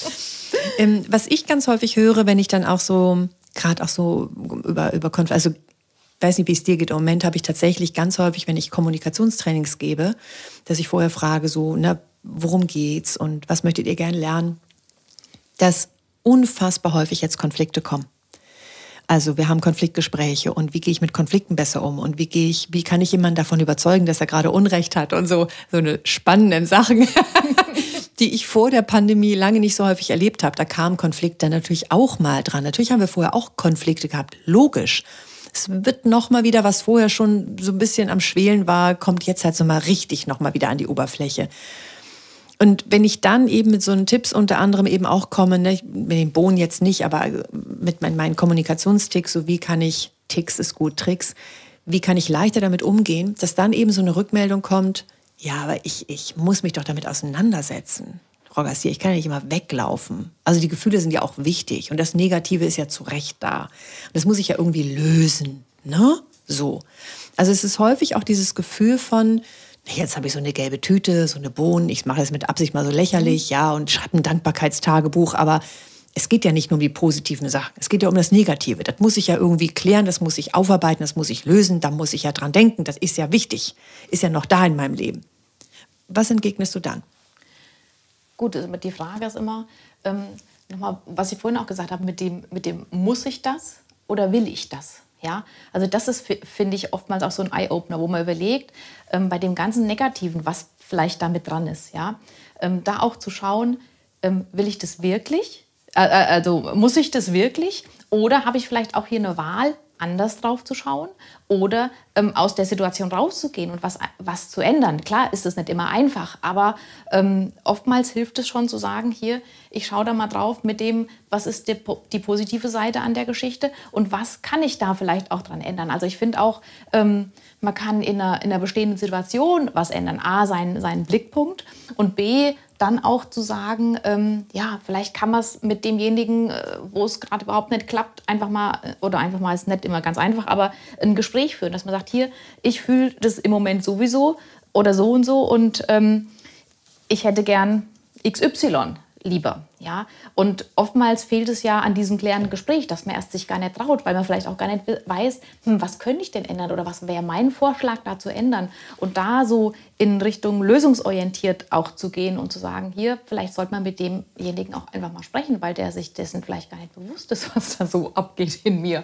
S1: Was ich ganz häufig höre, wenn ich dann auch so, gerade auch so also ich weiß nicht, wie es dir geht. Im Moment habe ich tatsächlich ganz häufig, wenn ich Kommunikationstrainings gebe, dass ich vorher frage, so, worum geht's und was möchtet ihr gerne lernen, dass unfassbar häufig jetzt Konflikte kommen. Also wir haben Konfliktgespräche und wie gehe ich mit Konflikten besser um und wie kann ich jemanden davon überzeugen, dass er gerade Unrecht hat und so eine spannenden Sachen, die ich vor der Pandemie lange nicht so häufig erlebt habe. Da kam Konflikt dann natürlich auch mal dran. Natürlich haben wir vorher auch Konflikte gehabt, logisch. Es wird noch mal wieder, was vorher schon so ein bisschen am Schwelen war, kommt jetzt halt so mal richtig noch mal wieder an die Oberfläche. Und wenn ich dann eben mit so einen Tipps unter anderem eben auch komme, mit dem Bohnen jetzt nicht, aber mit meinen Kommunikationsticks, so wie kann ich, Ticks ist gut, Tricks, wie kann ich leichter damit umgehen, dass dann eben so eine Rückmeldung kommt, ja, aber ich muss mich doch damit auseinandersetzen. Frau Garcia, ich kann ja nicht immer weglaufen. Also die Gefühle sind ja auch wichtig und das Negative ist ja zu Recht da. Und das muss ich ja irgendwie lösen, ne? So. Also es ist häufig auch dieses Gefühl von, jetzt habe ich so eine gelbe Tüte, so eine Bohnen, ich mache das mit Absicht mal so lächerlich, ja, und schreibe ein Dankbarkeitstagebuch, aber es geht ja nicht nur um die positiven Sachen, es geht ja um das Negative. Das muss ich ja irgendwie klären, das muss ich aufarbeiten, das muss ich lösen, da muss ich ja dran denken, das ist ja wichtig, ist ja noch da in meinem Leben. Was entgegnest du dann?
S2: Gut, also die Frage ist immer, nochmal, was ich vorhin auch gesagt habe, mit dem muss ich das oder will ich das? Ja, also das ist, finde ich, oftmals auch so ein Eye-Opener, wo man überlegt, bei dem ganzen Negativen, was vielleicht damit dran ist, ja, da auch zu schauen, will ich das wirklich? Also muss ich das wirklich? Oder habe ich vielleicht auch hier eine Wahl, anders drauf zu schauen oder aus der Situation rauszugehen und was zu ändern? Klar ist es nicht immer einfach, aber oftmals hilft es schon zu sagen, hier, ich schaue da mal drauf mit dem, was ist die positive Seite an der Geschichte und was kann ich da vielleicht auch dran ändern? Also ich finde auch, man kann in einer bestehenden Situation was ändern. A, seinen Blickpunkt und B, dann auch zu sagen, ja, vielleicht kann man es mit demjenigen, wo es gerade überhaupt nicht klappt, einfach mal ist nicht immer ganz einfach, aber ein Gespräch führen, dass man sagt, hier, ich fühle das im Moment sowieso oder so und ich hätte gern XY lieber. Ja? Und oftmals fehlt es ja an diesem klärenden Gespräch, dass man erst sich gar nicht traut, weil man vielleicht auch gar nicht weiß, was könnte ich denn ändern oder was wäre mein Vorschlag da zu ändern. Und da so in Richtung lösungsorientiert auch zu gehen und zu sagen, hier, vielleicht sollte man mit demjenigen auch einfach mal sprechen, weil der sich dessen vielleicht gar nicht bewusst ist, was da so abgeht in mir.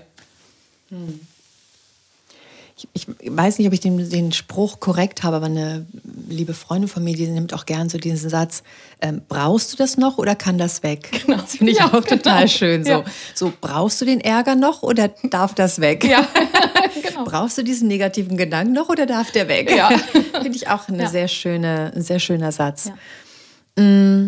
S1: Ich weiß nicht, ob ich den Spruch korrekt habe, aber eine liebe Freundin von mir, die nimmt auch gern so diesen Satz, brauchst du das noch oder kann das weg? Genau. Das finde ich auch total schön. So, brauchst du den Ärger noch oder darf das weg? Ja. Genau. Brauchst du diesen negativen Gedanken noch oder darf der weg? Ja. Finde ich auch ein sehr schöner Satz. Ja.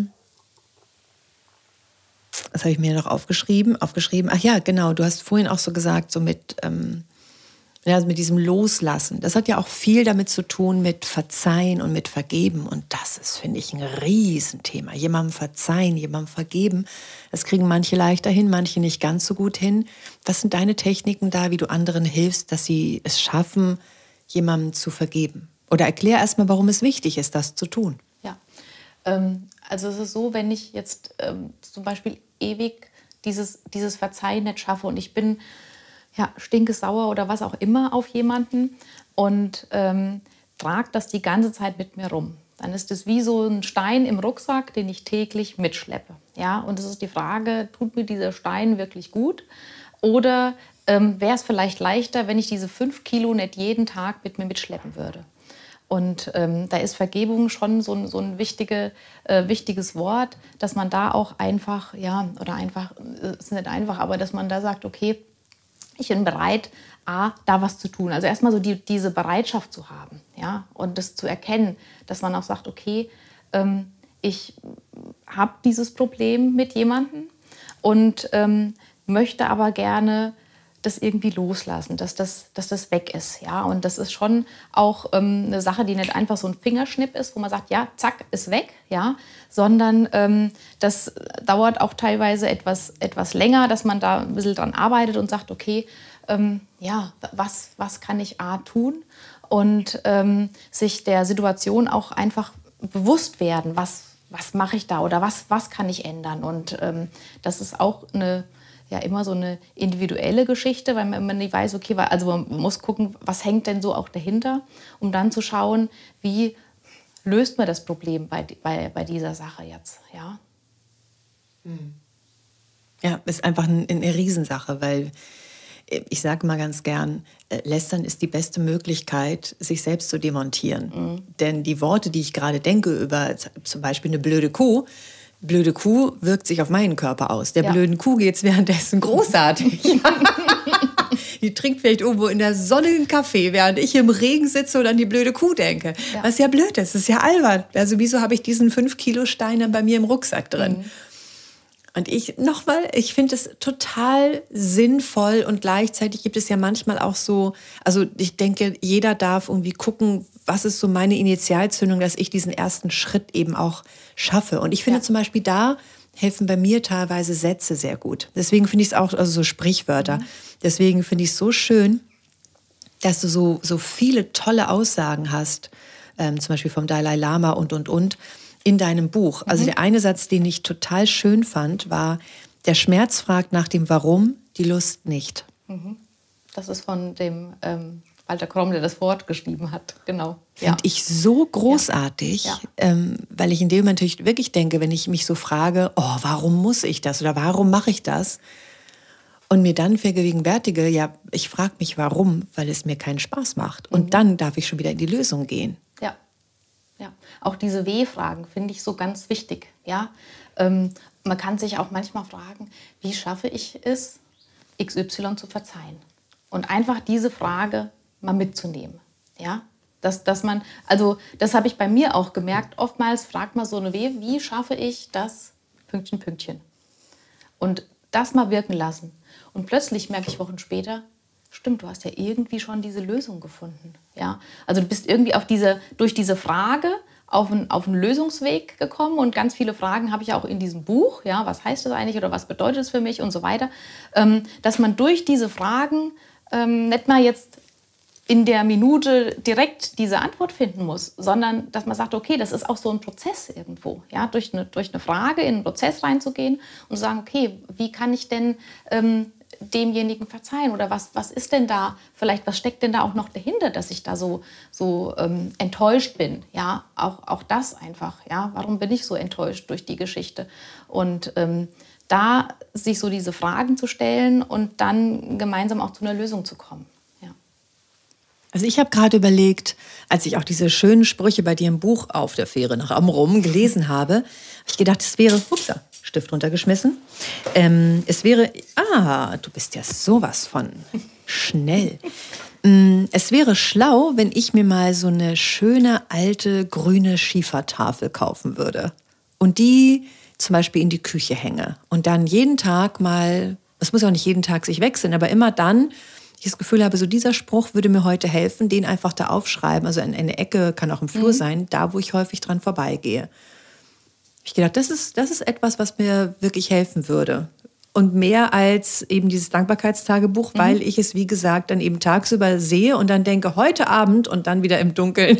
S1: Was habe ich mir noch aufgeschrieben? Ach ja, genau, du hast vorhin auch so gesagt, so mit diesem Loslassen. Das hat ja auch viel damit zu tun mit Verzeihen und mit Vergeben. Und das ist, finde ich, ein Riesenthema. Jemandem verzeihen, jemandem vergeben. Das kriegen manche leichter hin, manche nicht ganz so gut hin. Was sind deine Techniken da, wie du anderen hilfst, dass sie es schaffen, jemandem zu vergeben? Oder erklär erstmal, warum es wichtig ist, das zu tun.
S2: Ja, also es ist so, wenn ich jetzt zum Beispiel ewig dieses Verzeihen nicht schaffe und ich bin stinkesauer oder was auch immer auf jemanden und trage das die ganze Zeit mit mir rum. Dann ist es wie so ein Stein im Rucksack, den ich täglich mitschleppe. Ja? Und es ist die Frage, tut mir dieser Stein wirklich gut? Oder wäre es vielleicht leichter, wenn ich diese 5 Kilo nicht jeden Tag mit mir mitschleppen würde? Und da ist Vergebung schon so ein wichtiges Wort, dass man da auch einfach, ist nicht einfach, aber dass man da sagt, okay, ich bin bereit, da was zu tun. Also erstmal so diese Bereitschaft zu haben, ja, und das zu erkennen, dass man auch sagt, okay, ich habe dieses Problem mit jemandem und möchte aber gerne das irgendwie loslassen, dass das weg ist. Ja? Und das ist schon auch eine Sache, die nicht einfach so ein Fingerschnipp ist, wo man sagt, ja, zack, ist weg, ja? Sondern das dauert auch teilweise etwas länger, dass man da ein bisschen dran arbeitet und sagt, okay, was kann ich tun? Und sich der Situation auch einfach bewusst werden, was mache ich da oder was kann ich ändern? Und das ist auch immer so eine individuelle Geschichte, weil man nicht weiß, okay, also man muss gucken, was hängt denn so auch dahinter, um dann zu schauen, wie löst man das Problem bei dieser Sache jetzt, ja?
S1: Ja, ist einfach eine Riesensache, weil ich sage mal ganz gern, Lästern ist die beste Möglichkeit, sich selbst zu demontieren. Mhm. Denn die Worte, die ich gerade denke über zum Beispiel eine blöde Kuh wirkt sich auf meinen Körper aus. Der blöden Kuh geht es währenddessen großartig. Die trinkt vielleicht irgendwo in der Sonne einen Kaffee, während ich im Regen sitze und an die blöde Kuh denke. Ja. Was ja blöd ist, das ist ja albern. Also wieso habe ich diesen 5-Kilo-Stein dann bei mir im Rucksack drin? Mhm. Und ich finde es total sinnvoll und gleichzeitig gibt es ja manchmal auch so, also ich denke, jeder darf irgendwie gucken, was ist so meine Initialzündung, dass ich diesen ersten Schritt eben auch schaffe. Und ich finde zum Beispiel, da helfen bei mir teilweise Sätze sehr gut. Deswegen finde ich es auch, also so Sprichwörter. Mhm. Deswegen finde ich es so schön, dass du so viele tolle Aussagen hast, zum Beispiel vom Dalai Lama und, in deinem Buch. Also der eine Satz, den ich total schön fand, war, der Schmerz fragt nach dem Warum, die Lust nicht.
S2: Mhm. Das ist von dem Walter Kromm, der das Wort geschrieben hat, genau.
S1: Finde ich so großartig, weil ich in dem Moment natürlich wirklich denke, wenn ich mich so frage, oh, warum muss ich das oder warum mache ich das? Und mir dann vergegenwärtige, ja, ich frage mich warum, weil es mir keinen Spaß macht. Und dann darf ich schon wieder in die Lösung gehen.
S2: Ja, auch diese W-Fragen finde ich so ganz wichtig. Ja? Man kann sich auch manchmal fragen, wie schaffe ich es, XY zu verzeihen? Und einfach diese Frage mal mitzunehmen. Ja? Dass man, also das habe ich bei mir auch gemerkt, oftmals fragt man so eine W, wie schaffe ich das Pünktchen. Und das mal wirken lassen. Und plötzlich merke ich Wochen später, stimmt, du hast ja irgendwie schon diese Lösung gefunden. Ja? Also du bist irgendwie durch diese Frage auf einen Lösungsweg gekommen und ganz viele Fragen habe ich auch in diesem Buch. Ja? Was heißt das eigentlich oder was bedeutet es für mich und so weiter. Dass man durch diese Fragen nicht mal jetzt in der Minute direkt diese Antwort finden muss, sondern dass man sagt, okay, das ist auch so ein Prozess irgendwo. Ja? Durch eine Frage in einen Prozess reinzugehen und zu sagen, okay, wie kann ich denn demjenigen verzeihen oder was ist denn da, vielleicht was steckt denn da auch noch dahinter, dass ich da so enttäuscht bin, ja, auch das einfach, ja, warum bin ich so enttäuscht durch die Geschichte und da sich so diese Fragen zu stellen und dann gemeinsam auch zu einer Lösung zu kommen, ja.
S1: Also ich habe gerade überlegt, als ich auch diese schönen Sprüche bei dir im Buch Auf der Fähre nach Amrum gelesen habe ich gedacht, es wäre, Stift runtergeschmissen. Es wäre, du bist ja sowas von schnell. Es wäre schlau, wenn ich mir mal so eine schöne, alte, grüne Schiefertafel kaufen würde. Und die zum Beispiel in die Küche hänge. Und dann jeden Tag mal, es muss auch nicht jeden Tag sich wechseln, aber immer dann, ich das Gefühl habe, so dieser Spruch würde mir heute helfen, den einfach da aufschreiben. Also in eine Ecke, kann auch im Flur sein, da, wo ich häufig dran vorbeigehe. Ich gedacht, das ist etwas, was mir wirklich helfen würde. Und mehr als eben dieses Dankbarkeitstagebuch, weil ich es, wie gesagt, dann eben tagsüber sehe und dann denke, heute Abend und dann wieder im Dunkeln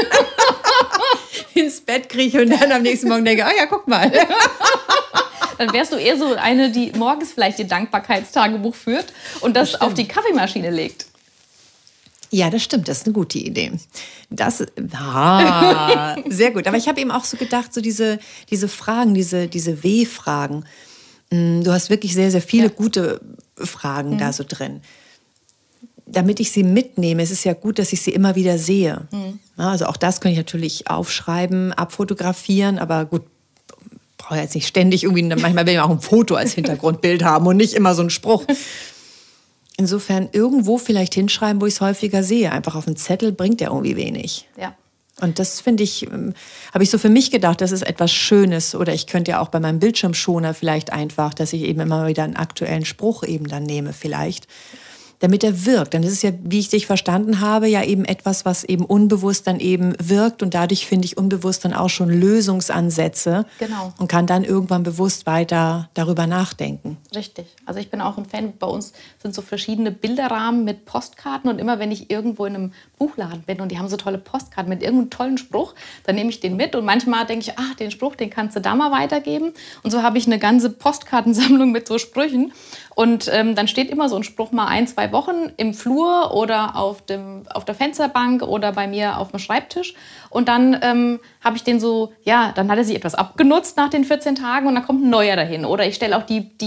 S1: ins Bett krieche und dann am nächsten Morgen denke, guck mal.
S2: Dann wärst du eher so eine, die morgens vielleicht ihr Dankbarkeitstagebuch führt und das auf die Kaffeemaschine legt.
S1: Ja, das stimmt, das ist eine gute Idee. Sehr gut. Aber ich habe eben auch so gedacht, so diese Fragen, diese W-Fragen. Du hast wirklich sehr, sehr viele gute Fragen da so drin. Damit ich sie mitnehme, es ist ja gut, dass ich sie immer wieder sehe. Also auch das kann ich natürlich aufschreiben, abfotografieren, aber gut, brauche jetzt nicht ständig irgendwie, manchmal will ich auch ein Foto als Hintergrundbild haben und nicht immer so einen Spruch. Insofern irgendwo vielleicht hinschreiben, wo ich es häufiger sehe. Einfach auf einen Zettel bringt ja irgendwie wenig.
S2: Ja.
S1: Und das finde ich, habe ich so für mich gedacht, das ist etwas Schönes. Oder ich könnte ja auch bei meinem Bildschirmschoner vielleicht einfach, dass ich eben immer wieder einen aktuellen Spruch eben dann nehme vielleicht, damit er wirkt. Denn das ist ja, wie ich dich verstanden habe, ja eben etwas, was eben unbewusst dann eben wirkt. Und dadurch finde ich unbewusst dann auch schon Lösungsansätze.
S2: Genau.
S1: Und kann dann irgendwann bewusst weiter darüber nachdenken.
S2: Richtig. Also ich bin auch ein Fan. Bei uns sind so verschiedene Bilderrahmen mit Postkarten. Und immer wenn ich irgendwo in einem Buchladen bin und die haben so tolle Postkarten mit irgendeinem tollen Spruch, dann nehme ich den mit. Und manchmal denke ich, den Spruch, den kannst du da mal weitergeben. Und so habe ich eine ganze Postkartensammlung mit so Sprüchen. Und dann steht immer so ein Spruch mal 1-2 Wochen im Flur oder auf der Fensterbank oder bei mir auf dem Schreibtisch. Und dann habe ich den so, ja, dann hat er sich etwas abgenutzt nach den 14 Tagen und dann kommt ein neuer dahin. Oder ich stelle auch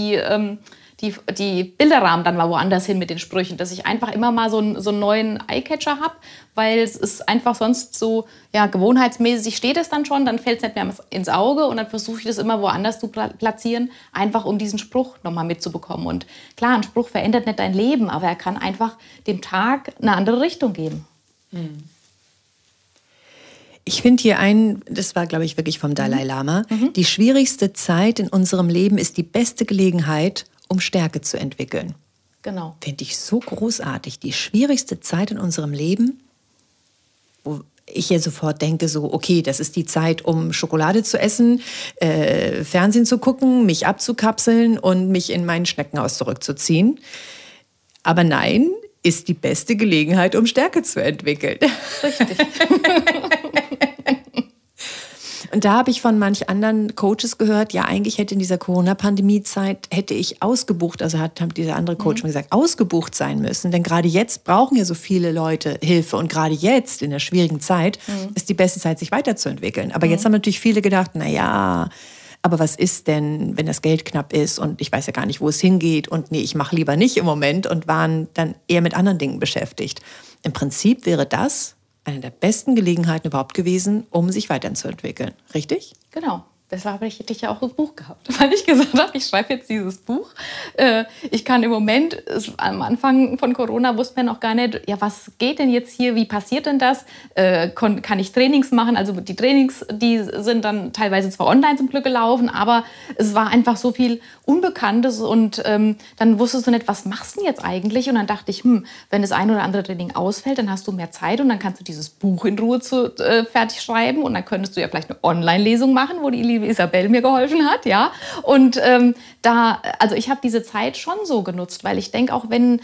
S2: die Bilderrahmen dann mal woanders hin mit den Sprüchen, dass ich einfach immer mal so einen neuen Eyecatcher habe, weil es ist einfach sonst so, ja, gewohnheitsmäßig steht es dann schon, dann fällt es nicht mehr ins Auge und dann versuche ich das immer woanders zu platzieren, einfach um diesen Spruch nochmal mitzubekommen. Und klar, ein Spruch verändert nicht dein Leben, aber er kann einfach dem Tag eine andere Richtung geben.
S1: Ich finde hier das war, glaube ich, wirklich vom Dalai Lama, die schwierigste Zeit in unserem Leben ist die beste Gelegenheit, um Stärke zu entwickeln.
S2: Genau.
S1: Finde ich so großartig. Die schwierigste Zeit in unserem Leben, wo ich ja sofort denke, so, okay, das ist die Zeit, um Schokolade zu essen, Fernsehen zu gucken, mich abzukapseln und mich in mein Schneckenhaus zurückzuziehen. Aber nein, ist die beste Gelegenheit, um Stärke zu entwickeln.
S2: Richtig.
S1: Und da habe ich von manch anderen Coaches gehört, ja, eigentlich hätte in dieser Corona-Pandemie-Zeit, hätte ich ausgebucht, also hat dieser andere Coach mir gesagt, ausgebucht sein müssen. Denn gerade jetzt brauchen ja so viele Leute Hilfe. Und gerade jetzt, in der schwierigen Zeit, ist die beste Zeit, sich weiterzuentwickeln. Aber jetzt haben natürlich viele gedacht, aber was ist denn, wenn das Geld knapp ist und ich weiß ja gar nicht, wo es hingeht und nee, ich mache lieber nicht im Moment und waren dann eher mit anderen Dingen beschäftigt. Im Prinzip wäre das eine der besten Gelegenheiten überhaupt gewesen, um sich weiterzuentwickeln. Richtig?
S2: Genau. Deshalb habe ich dich ja auch ein Buch gehabt, weil ich gesagt habe, ich schreibe jetzt dieses Buch. Ich kann im Moment, am Anfang von Corona wusste man noch gar nicht, ja, was geht denn jetzt hier, wie passiert denn das? Kann ich Trainings machen? Also die Trainings, die sind dann teilweise zwar online zum Glück gelaufen, aber es war einfach so viel Unbekanntes und dann wusstest du nicht, was machst du denn jetzt eigentlich? Und dann dachte ich, wenn das ein oder andere Training ausfällt, dann hast du mehr Zeit und dann kannst du dieses Buch in Ruhe fertig schreiben und dann könntest du ja vielleicht eine Online-Lesung machen, wo die liebe Isabel mir geholfen hat, ja. Und also ich habe diese Zeit schon so genutzt, weil ich denke, auch wenn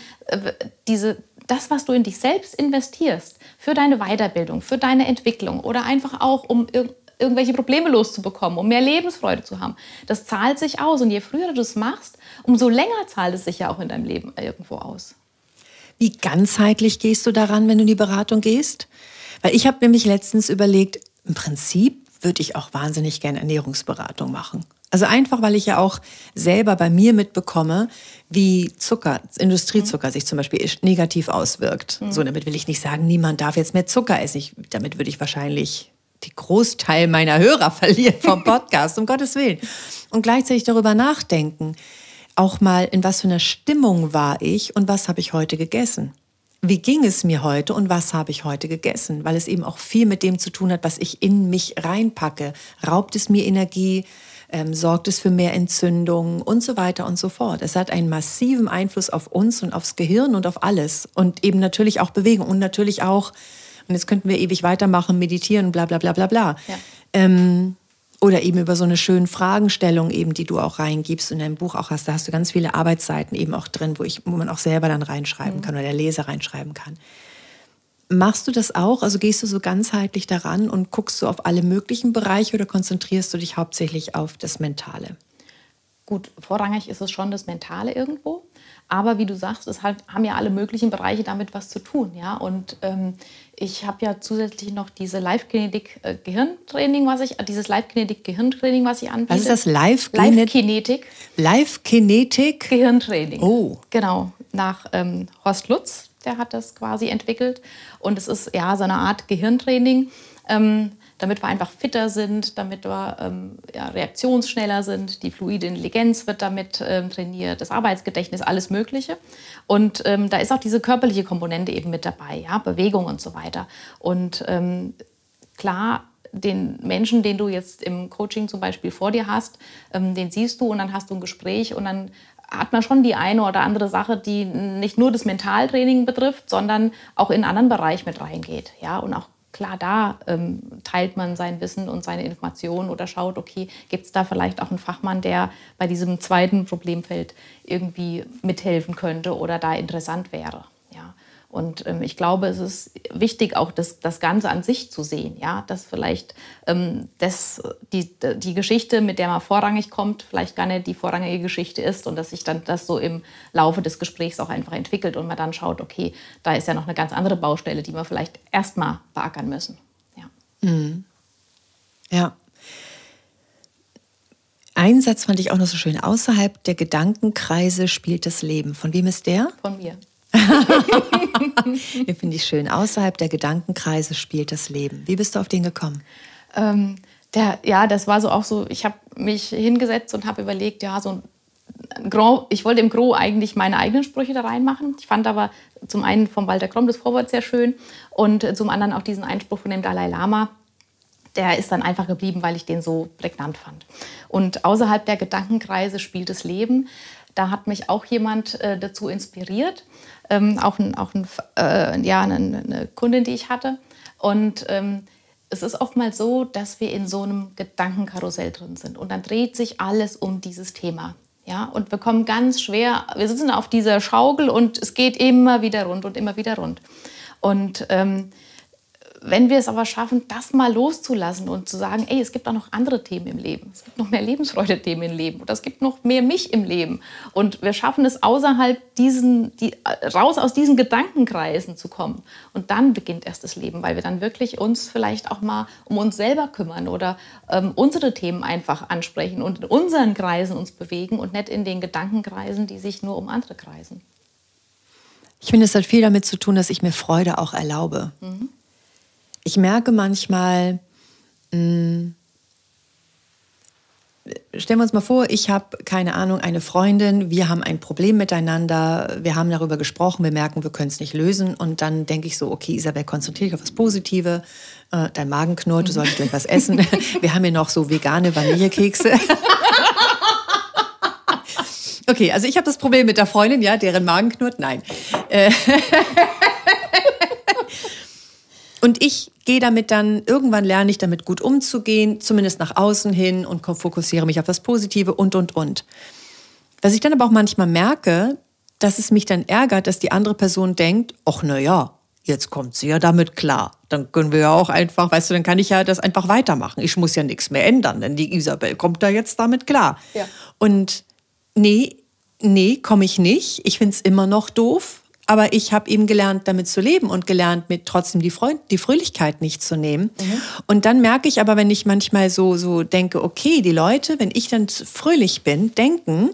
S2: das, was du in dich selbst investierst, für deine Weiterbildung, für deine Entwicklung oder einfach auch, um irgendwelche Probleme loszubekommen, um mehr Lebensfreude zu haben, das zahlt sich aus. Und je früher du das machst, umso länger zahlt es sich ja auch in deinem Leben irgendwo aus.
S1: Wie ganzheitlich gehst du daran, wenn du in die Beratung gehst? Weil ich habe nämlich letztens überlegt, im Prinzip würde ich auch wahnsinnig gerne Ernährungsberatung machen. Also einfach, weil ich ja auch selber bei mir mitbekomme, wie Industriezucker sich zum Beispiel negativ auswirkt. So, damit will ich nicht sagen, niemand darf jetzt mehr Zucker essen. Damit würde ich wahrscheinlich die Großteil meiner Hörer verlieren vom Podcast, um Gottes Willen. Und gleichzeitig darüber nachdenken, auch mal, in was für einer Stimmung war ich und was habe ich heute gegessen. Wie ging es mir heute und was habe ich heute gegessen? Weil es eben auch viel mit dem zu tun hat, was ich in mich reinpacke. Raubt es mir Energie? Sorgt es für mehr Entzündung und so weiter und so fort. Es hat einen massiven Einfluss auf uns und aufs Gehirn und auf alles. Und eben natürlich auch Bewegung und natürlich auch, und jetzt könnten wir ewig weitermachen, meditieren, bla bla bla bla bla. Ja. Oder eben über so eine schöne Fragestellung, eben, die du auch reingibst und in deinem Buch auch hast. Da hast du ganz viele Arbeitsseiten eben auch drin, wo man auch selber dann reinschreiben kann oder der Leser reinschreiben kann. Machst du das auch? Also gehst du so ganzheitlich daran und guckst du auf alle möglichen Bereiche oder konzentrierst du dich hauptsächlich auf das Mentale?
S2: Gut, vorrangig ist es schon das Mentale irgendwo. Aber wie du sagst, haben ja alle möglichen Bereiche damit was zu tun. Ja? Und ich habe ja zusätzlich noch diese Live-Kinetik-Gehirntraining, was ich anbiete.
S1: Was ist das?
S2: Live-Kinetik?
S1: Live-Kinetik?
S2: Gehirntraining.
S1: Oh.
S2: Genau, nach Horst Lutz, der hat das quasi entwickelt. Und es ist ja so eine Art Gehirntraining. damit wir einfach fitter sind, damit wir reaktionsschneller sind. Die fluide Intelligenz wird damit trainiert, das Arbeitsgedächtnis, alles Mögliche. Und da ist auch diese körperliche Komponente eben mit dabei, ja, Bewegung und so weiter. Und klar, den Menschen, den du jetzt im Coaching zum Beispiel vor dir hast, den siehst du und dann hast du ein Gespräch und dann hat man schon die eine oder andere Sache, die nicht nur das Mentaltraining betrifft, sondern auch in einen anderen Bereich mit reingeht. Ja? Und auch klar, da teilt man sein Wissen und seine Informationen oder schaut, okay, gibt es da vielleicht auch einen Fachmann, der bei diesem zweiten Problemfeld irgendwie mithelfen könnte oder da interessant wäre. Ja? Und ich glaube, es ist wichtig, auch das Ganze an sich zu sehen. Ja? Dass vielleicht die Geschichte, mit der man vorrangig kommt, vielleicht gar nicht die vorrangige Geschichte ist und dass sich dann das so im Laufe des Gesprächs auch einfach entwickelt und man dann schaut, okay, da ist ja noch eine ganz andere Baustelle, die wir vielleicht erstmal beackern müssen. Ja.
S1: Mhm. Ja. Einen Satz fand ich auch noch so schön. Außerhalb der Gedankenkreise spielt das Leben. Von wem ist der?
S2: Von mir.
S1: Den finde ich schön. Außerhalb der Gedankenkreise spielt das Leben. Wie bist du auf den gekommen?
S2: Das war so auch so, ich habe mich hingesetzt und habe überlegt, ich wollte im Gros eigentlich meine eigenen Sprüche da reinmachen. Ich fand aber zum einen von Walter Kromm das Vorwort sehr schön und zum anderen auch diesen Einspruch von dem Dalai Lama. Der ist dann einfach geblieben, weil ich den so prägnant fand. Und außerhalb der Gedankenkreise spielt das Leben. Da hat mich auch jemand dazu inspiriert, auch eine Kundin, die ich hatte. Und es ist oftmals so, dass wir in so einem Gedankenkarussell drin sind. Und dann dreht sich alles um dieses Thema. Ja? Und wir kommen ganz schwer, wir sitzen auf dieser Schaukel und es geht immer wieder rund und immer wieder rund. Und wenn wir es aber schaffen, das mal loszulassen und zu sagen, ey, es gibt auch noch andere Themen im Leben. Es gibt noch mehr Lebensfreude-Themen im Leben. Oder es gibt noch mehr mich im Leben. Und wir schaffen es, raus aus diesen Gedankenkreisen zu kommen. Und dann beginnt erst das Leben, weil wir dann wirklich uns vielleicht auch mal um uns selber kümmern oder unsere Themen einfach ansprechen und in unseren Kreisen uns bewegen und nicht in den Gedankenkreisen, die sich nur um andere kreisen.
S1: Ich finde, es hat viel damit zu tun, dass ich mir Freude auch erlaube. Mhm. Ich merke manchmal, stellen wir uns mal vor, ich habe, keine Ahnung, eine Freundin, wir haben ein Problem miteinander, wir haben darüber gesprochen, wir merken, wir können es nicht lösen und dann denke ich so, okay, Isabel, konzentriere dich auf das Positive, dein Magen knurrt, du solltest gleich was essen, wir haben hier noch so vegane Vanillekekse. Okay, also ich habe das Problem mit der Freundin, ja, deren Magen knurrt, nein. Und ich gehe damit dann, irgendwann lerne ich damit gut umzugehen, zumindest nach außen hin und fokussiere mich auf das Positive und. Was ich dann aber auch manchmal merke, dass es mich dann ärgert, dass die andere Person denkt, ach na ja, jetzt kommt sie ja damit klar. Dann können wir ja auch einfach, weißt du, dann kann ich ja das einfach weitermachen. Ich muss ja nichts mehr ändern, denn die Isabel kommt da jetzt damit klar. Ja. Und nee, komme ich nicht. Ich finde es immer noch doof. Aber ich habe eben gelernt, damit zu leben und gelernt, mit trotzdem die Fröhlichkeit nicht zu nehmen. Mhm. Und dann merke ich aber, wenn ich manchmal so denke, okay, die Leute, wenn ich dann fröhlich bin, denken,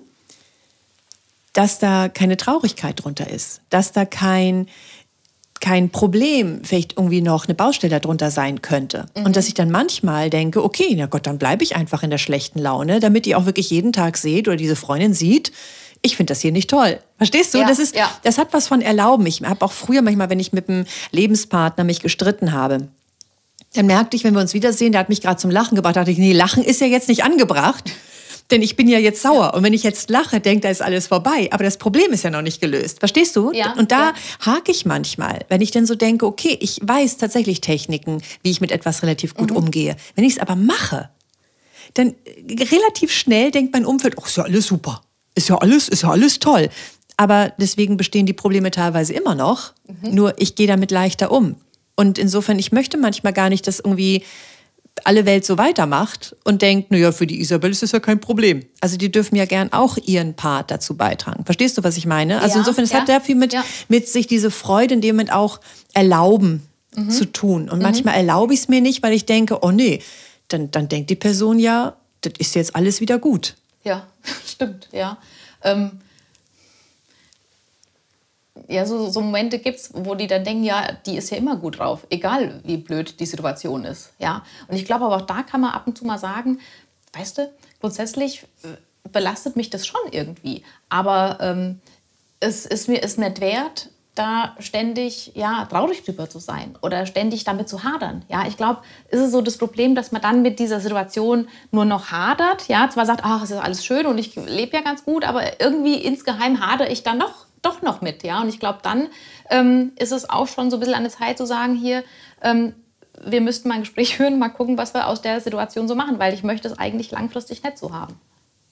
S1: dass da keine Traurigkeit drunter ist, dass da kein Problem, vielleicht irgendwie noch eine Baustelle darunter sein könnte. Mhm. Und dass ich dann manchmal denke, okay, na Gott, dann bleibe ich einfach in der schlechten Laune, damit ihr auch wirklich jeden Tag seht oder diese Freundin sieht, ich finde das hier nicht toll. Verstehst du?
S2: Ja,
S1: das hat was von Erlauben. Ich habe auch früher manchmal, wenn ich mit einem Lebenspartner mich gestritten habe, dann merkte ich, wenn wir uns wiedersehen, der hat mich gerade zum Lachen gebracht, dachte ich, nee, Lachen ist ja jetzt nicht angebracht, denn ich bin ja jetzt sauer. Ja. Und wenn ich jetzt lache, denke, da ist alles vorbei. Aber das Problem ist ja noch nicht gelöst. Verstehst du? Ja, und da hake ich manchmal, wenn ich dann so denke, okay, ich weiß tatsächlich Techniken, wie ich mit etwas relativ gut umgehe. Wenn ich es aber mache, dann relativ schnell denkt mein Umfeld, ach, ist ja alles super. Ist ja alles toll. Aber deswegen bestehen die Probleme teilweise immer noch. Mhm. Nur ich gehe damit leichter um. Und insofern, ich möchte manchmal gar nicht, dass irgendwie alle Welt so weitermacht und denkt, naja, für die Isabel ist das ja kein Problem. Also die dürfen ja gern auch ihren Part dazu beitragen. Verstehst du, was ich meine? Also insofern, es hat sehr viel mit sich diese Freude in dem Moment auch erlauben zu tun. Und manchmal erlaube ich es mir nicht, weil ich denke, oh nee, dann denkt die Person ja, das ist jetzt alles wieder gut.
S2: Ja, stimmt, ja. ja, so Momente gibt es, wo die dann denken, ja, die ist ja immer gut drauf, egal wie blöd die Situation ist. Ja? Und ich glaube aber auch da kann man ab und zu mal sagen, weißt du, grundsätzlich belastet mich das schon irgendwie. Aber es ist mir nicht wert, da ständig traurig drüber zu sein oder ständig damit zu hadern. Ja, ich glaube, ist es so das Problem, dass man dann mit dieser Situation nur noch hadert. Ja, zwar sagt, ach, es ist alles schön und ich lebe ja ganz gut, aber irgendwie insgeheim hadere ich dann doch noch mit. Ja, und ich glaube, dann ist es auch schon so ein bisschen an der Zeit zu sagen, hier, wir müssten mal ein Gespräch führen, mal gucken, was wir aus der Situation so machen, weil ich möchte es eigentlich langfristig nicht so haben.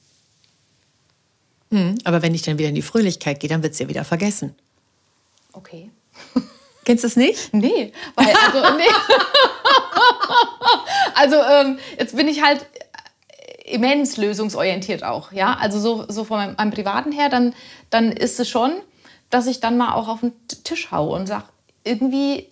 S1: Aber wenn ich dann wieder in die Fröhlichkeit gehe, dann wird es ja wieder vergessen.
S2: Okay.
S1: Kennst du das nicht?
S2: Nee, also jetzt bin ich halt immens lösungsorientiert auch, ja, also so von meinem Privaten her, dann ist es schon, dass ich dann mal auch auf den Tisch haue und sage, irgendwie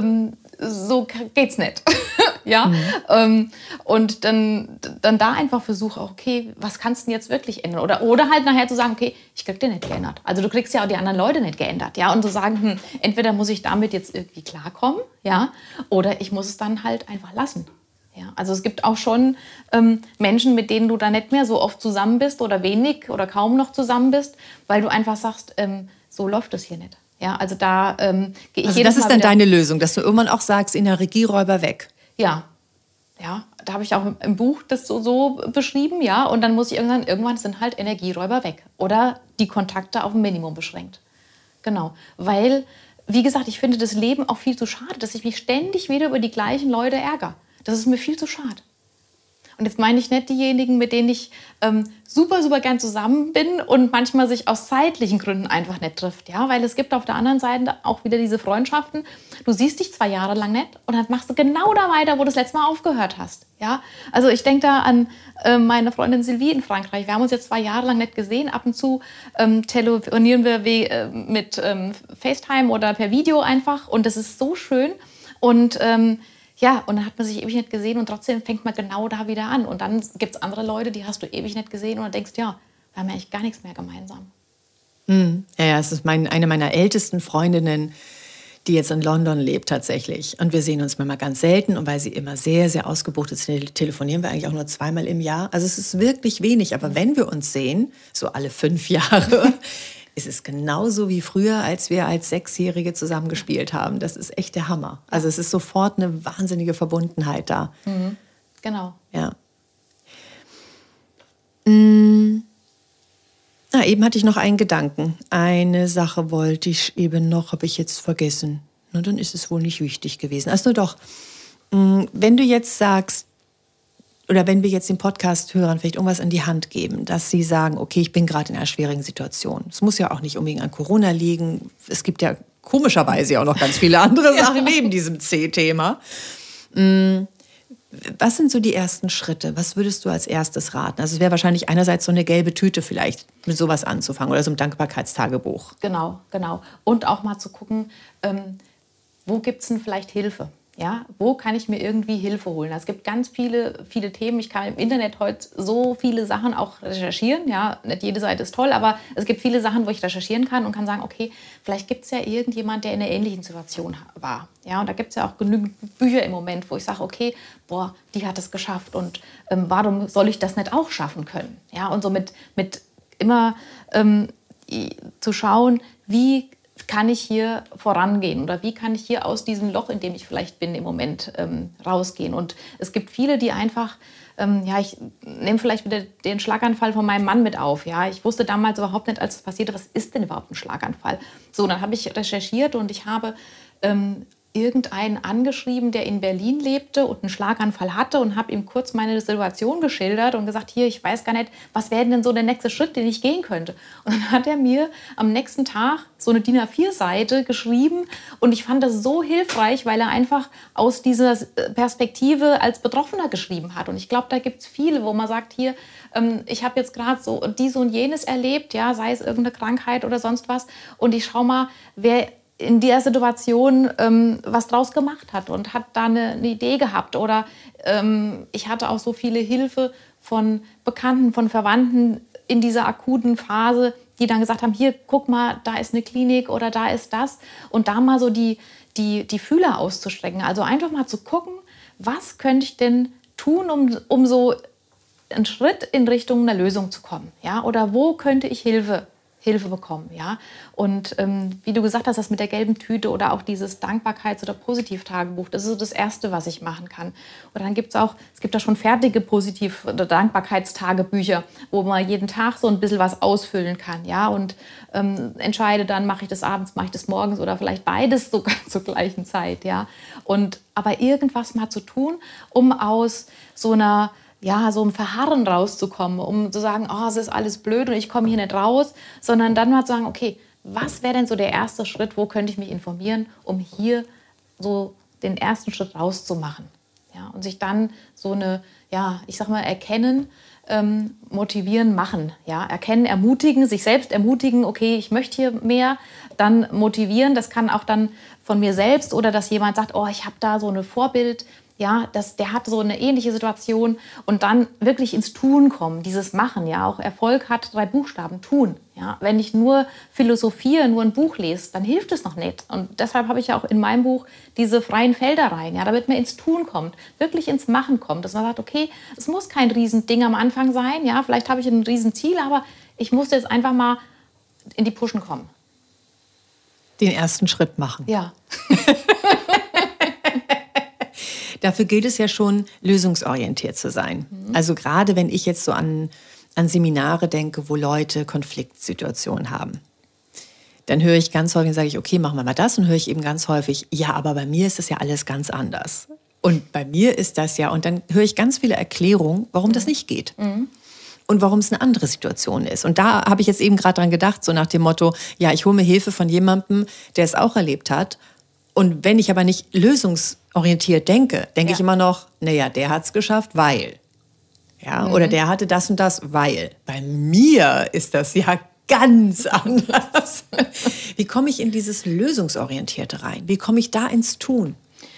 S2: so geht's nicht. Ja? Und dann da einfach versuche, okay, was kannst du denn jetzt wirklich ändern? Oder halt nachher zu sagen, okay, ich krieg den nicht geändert. Also du kriegst ja auch die anderen Leute nicht geändert. Ja? Und zu sagen, entweder muss ich damit jetzt irgendwie klarkommen, ja, oder ich muss es dann halt einfach lassen. Ja? Also es gibt auch schon Menschen, mit denen du dann nicht mehr so oft zusammen bist oder wenig oder kaum noch zusammen bist, weil du einfach sagst, so läuft es hier nicht. Ja, also da gehe ich
S1: also
S2: jedes
S1: das ist
S2: Mal
S1: dann
S2: wieder,
S1: deine Lösung, dass du irgendwann auch sagst, Energieräuber weg.
S2: Ja, da habe ich auch im Buch das so beschrieben, ja. Und dann muss ich irgendwann sind halt Energieräuber weg. Oder die Kontakte auf ein Minimum beschränkt. Genau, weil, wie gesagt, ich finde das Leben auch viel zu schade, dass ich mich ständig wieder über die gleichen Leute ärgere. Das ist mir viel zu schade. Und jetzt meine ich nicht diejenigen, mit denen ich super, super gern zusammen bin und manchmal sich aus zeitlichen Gründen einfach nicht trifft. Ja? Weil es gibt auf der anderen Seite auch wieder diese Freundschaften. Du siehst dich 2 Jahre lang nicht und dann machst du genau da weiter, wo du das letzte Mal aufgehört hast. Ja? Also ich denke da an meine Freundin Sylvie in Frankreich. Wir haben uns jetzt 2 Jahre lang nicht gesehen. Ab und zu telefonieren wir mit FaceTime oder per Video einfach. Und das ist so schön. Und und dann hat man sich ewig nicht gesehen und trotzdem fängt man genau da wieder an. Und dann gibt es andere Leute, die hast du ewig nicht gesehen und dann denkst du, ja, wir haben ja eigentlich gar nichts mehr gemeinsam.
S1: Ja, es ist eine meiner ältesten Freundinnen, die jetzt in London lebt tatsächlich. Und wir sehen uns manchmal ganz selten. Und weil sie immer sehr, sehr ausgebucht ist, telefonieren wir eigentlich auch nur 2-mal im Jahr. Also es ist wirklich wenig. Aber wenn wir uns sehen, so alle 5 Jahre, ist es genauso wie früher, als wir als 6-Jährige zusammen gespielt haben. Das ist echt der Hammer. Also es ist sofort eine wahnsinnige Verbundenheit da.
S2: Mhm. Genau.
S1: Ja. Eben hatte ich noch einen Gedanken. Eine Sache wollte ich eben noch, habe ich jetzt vergessen. Na, dann ist es wohl nicht wichtig gewesen. Also doch, wenn du jetzt sagst, oder wenn wir jetzt den Podcast-Hörern vielleicht irgendwas an die Hand geben, dass sie sagen, okay, ich bin gerade in einer schwierigen Situation. Es muss ja auch nicht unbedingt an Corona liegen. Es gibt ja komischerweise auch noch ganz viele andere Sachen neben diesem C-Thema. Was sind so die ersten Schritte? Was würdest du als erstes raten? Also es wäre wahrscheinlich einerseits so eine gelbe Tüte vielleicht, mit sowas anzufangen oder so ein Dankbarkeitstagebuch.
S2: Genau. Und auch mal zu gucken, wo gibt es denn vielleicht Hilfe? Ja, wo kann ich mir irgendwie Hilfe holen? Es gibt ganz viele Themen. Ich kann im Internet heute so viele Sachen auch recherchieren. Ja, nicht jede Seite ist toll, aber es gibt viele Sachen, wo ich recherchieren kann und kann sagen, okay, vielleicht gibt es ja irgendjemand, der in einer ähnlichen Situation war. Ja, und da gibt es ja auch genügend Bücher im Moment, wo ich sage, okay, boah, die hat es geschafft und warum soll ich das nicht auch schaffen können? Ja, und so mit immer zu schauen, wie kann ich hier vorangehen oder wie kann ich hier aus diesem Loch, in dem ich vielleicht bin im Moment, rausgehen. Und es gibt viele, die einfach, ich nehme vielleicht wieder den Schlaganfall von meinem Mann mit auf. Ja, ich wusste damals überhaupt nicht, als es passierte, was ist denn überhaupt ein Schlaganfall? So, dann habe ich recherchiert und ich habe irgendeinen angeschrieben, der in Berlin lebte und einen Schlaganfall hatte und habe ihm kurz meine Situation geschildert und gesagt, hier, ich weiß gar nicht, was wäre denn so der nächste Schritt, den ich gehen könnte. Und dann hat er mir am nächsten Tag so eine DIN A4-Seite geschrieben und ich fand das so hilfreich, weil er einfach aus dieser Perspektive als Betroffener geschrieben hat. Und ich glaube, da gibt es viele, wo man sagt, hier, ich habe jetzt gerade so dies und jenes erlebt, ja, sei es irgendeine Krankheit oder sonst was und ich schaue mal, wer in der Situation was draus gemacht hat und hat da eine Idee gehabt. Oder ich hatte auch so viele Hilfe von Bekannten, von Verwandten in dieser akuten Phase, die dann gesagt haben, hier, guck mal, da ist eine Klinik oder da ist das. Und da mal so die Fühler auszustrecken. Also einfach mal zu gucken, was könnte ich denn tun, um so einen Schritt in Richtung einer Lösung zu kommen. Ja? Oder wo könnte ich Hilfe bekommen. Ja? Und wie du gesagt hast, das mit der gelben Tüte oder auch dieses Dankbarkeits- oder Positivtagebuch, das ist so das Erste, was ich machen kann. Oder dann gibt es da schon fertige Positiv- oder Dankbarkeitstagebücher, wo man jeden Tag so ein bisschen was ausfüllen kann. Ja? Und entscheide dann, mache ich das abends, mache ich das morgens oder vielleicht beides sogar zur gleichen Zeit. Ja? Aber irgendwas mal zu tun, um aus so einem Verharren rauszukommen, um zu sagen, oh, es ist alles blöd und ich komme hier nicht raus, sondern dann mal zu sagen, okay, was wäre denn so der erste Schritt, wo könnte ich mich informieren, um hier so den ersten Schritt rauszumachen. Ja, und sich dann so eine, erkennen, motivieren, machen. Ja, erkennen, ermutigen, sich selbst ermutigen, okay, ich möchte hier mehr, dann motivieren, das kann auch dann von mir selbst oder dass jemand sagt, oh, ich habe da so eine Vorbild, ja, der hat so eine ähnliche Situation und dann wirklich ins Tun kommen, dieses Machen, ja, auch Erfolg hat 3 Buchstaben, tun, ja. Wenn ich nur philosophiere, nur ein Buch lese, dann hilft es noch nicht und deshalb habe ich ja auch in meinem Buch diese freien Felder rein, ja, damit man ins Tun kommt, wirklich ins Machen kommt, dass man sagt, okay, es muss kein Riesending am Anfang sein, ja, vielleicht habe ich ein Riesenziel, aber ich muss jetzt einfach mal in die Pushen kommen.
S1: Den ersten Schritt machen.
S2: Ja.
S1: Dafür gilt es ja schon, lösungsorientiert zu sein. Also gerade wenn ich jetzt so an Seminare denke, wo Leute Konfliktsituationen haben, dann höre ich ganz häufig, sage ich, okay, machen wir mal das. Und höre ich eben ganz häufig, ja, aber bei mir ist das ja alles ganz anders. Und bei mir ist das ja, und dann höre ich ganz viele Erklärungen, warum das nicht geht. Und warum es eine andere Situation ist. Und da habe ich jetzt eben gerade dran gedacht, so nach dem Motto, ja, ich hole mir Hilfe von jemandem, der es auch erlebt hat. Und wenn ich aber nicht lösungsorientiert denke ich immer noch, naja, der hat es geschafft, weil. Ja, oder der hatte das und das, weil. Bei mir ist das ja ganz anders. Wie komme ich in dieses Lösungsorientierte rein? Wie komme ich da ins Tun?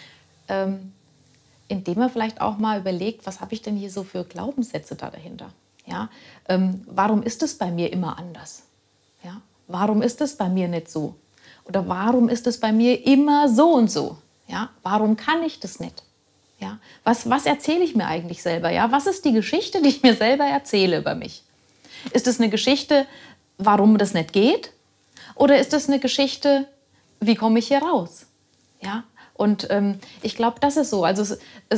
S2: Indem man vielleicht auch mal überlegt, was habe ich denn hier so für Glaubenssätze da dahinter? Ja? Warum ist es bei mir immer anders? Ja? Warum ist es bei mir nicht so? Oder warum ist es bei mir immer so und so? Ja? Warum kann ich das nicht? Ja? Was erzähle ich mir eigentlich selber? Ja? Was ist die Geschichte, die ich mir selber erzähle über mich? Ist es eine Geschichte, warum das nicht geht? Oder ist es eine Geschichte, wie komme ich hier raus? Ja? Und ich glaube, das ist so. Also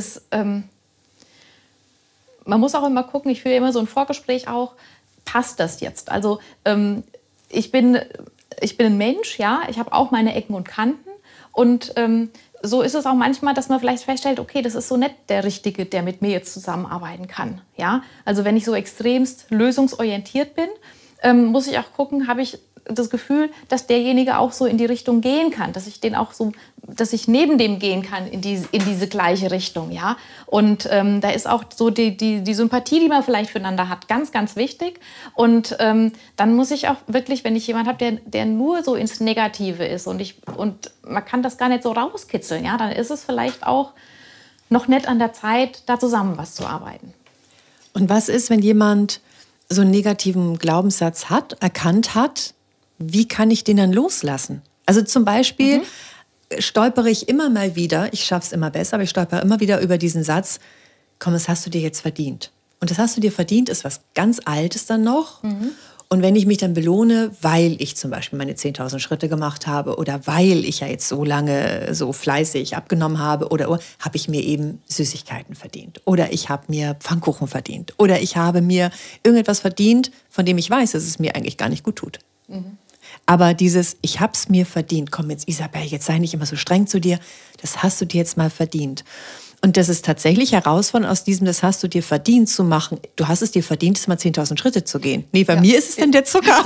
S2: man muss auch immer gucken, ich führe immer so ein Vorgespräch auch, passt das jetzt? Also ich bin ein Mensch, ja, ich habe auch meine Ecken und Kanten und so ist es auch manchmal, dass man vielleicht feststellt, okay, das ist so nicht der Richtige, der mit mir jetzt zusammenarbeiten kann. Ja? Also wenn ich so extremst lösungsorientiert bin, muss ich auch gucken, habe ich das Gefühl, dass derjenige auch so in die Richtung gehen kann, dass ich neben dem gehen kann in diese gleiche Richtung, ja. Und da ist auch so die Sympathie, die man vielleicht füreinander hat, ganz, ganz wichtig. Und dann muss ich auch wirklich, wenn ich jemanden habe, der nur so ins Negative ist und man kann das gar nicht so rauskitzeln, ja, dann ist es vielleicht auch noch nicht an der Zeit, da zusammen was zu arbeiten.
S1: Und was ist, wenn jemand so einen negativen Glaubenssatz erkannt hat? Wie kann ich den dann loslassen? Also zum Beispiel stolpere ich immer mal wieder, ich schaffe es immer besser, aber ich stolpere immer wieder über diesen Satz, komm, das hast du dir jetzt verdient. Und das hast du dir verdient ist was ganz Altes dann noch. Und wenn ich mich dann belohne, weil ich zum Beispiel meine 10.000 Schritte gemacht habe oder weil ich ja jetzt so lange so fleißig abgenommen habe oder habe ich mir eben Süßigkeiten verdient oder ich habe mir Pfannkuchen verdient oder ich habe mir irgendetwas verdient, von dem ich weiß, dass es mir eigentlich gar nicht gut tut. Aber dieses, ich hab's mir verdient, komm jetzt Isabel, jetzt sei nicht immer so streng zu dir, das hast du dir jetzt mal verdient. Und das ist tatsächlich herausfordernd, aus diesem, das hast du dir verdient zu machen. Du hast es dir verdient, jetzt mal 10.000 Schritte zu gehen. Nee, bei mir ist es dann der Zucker.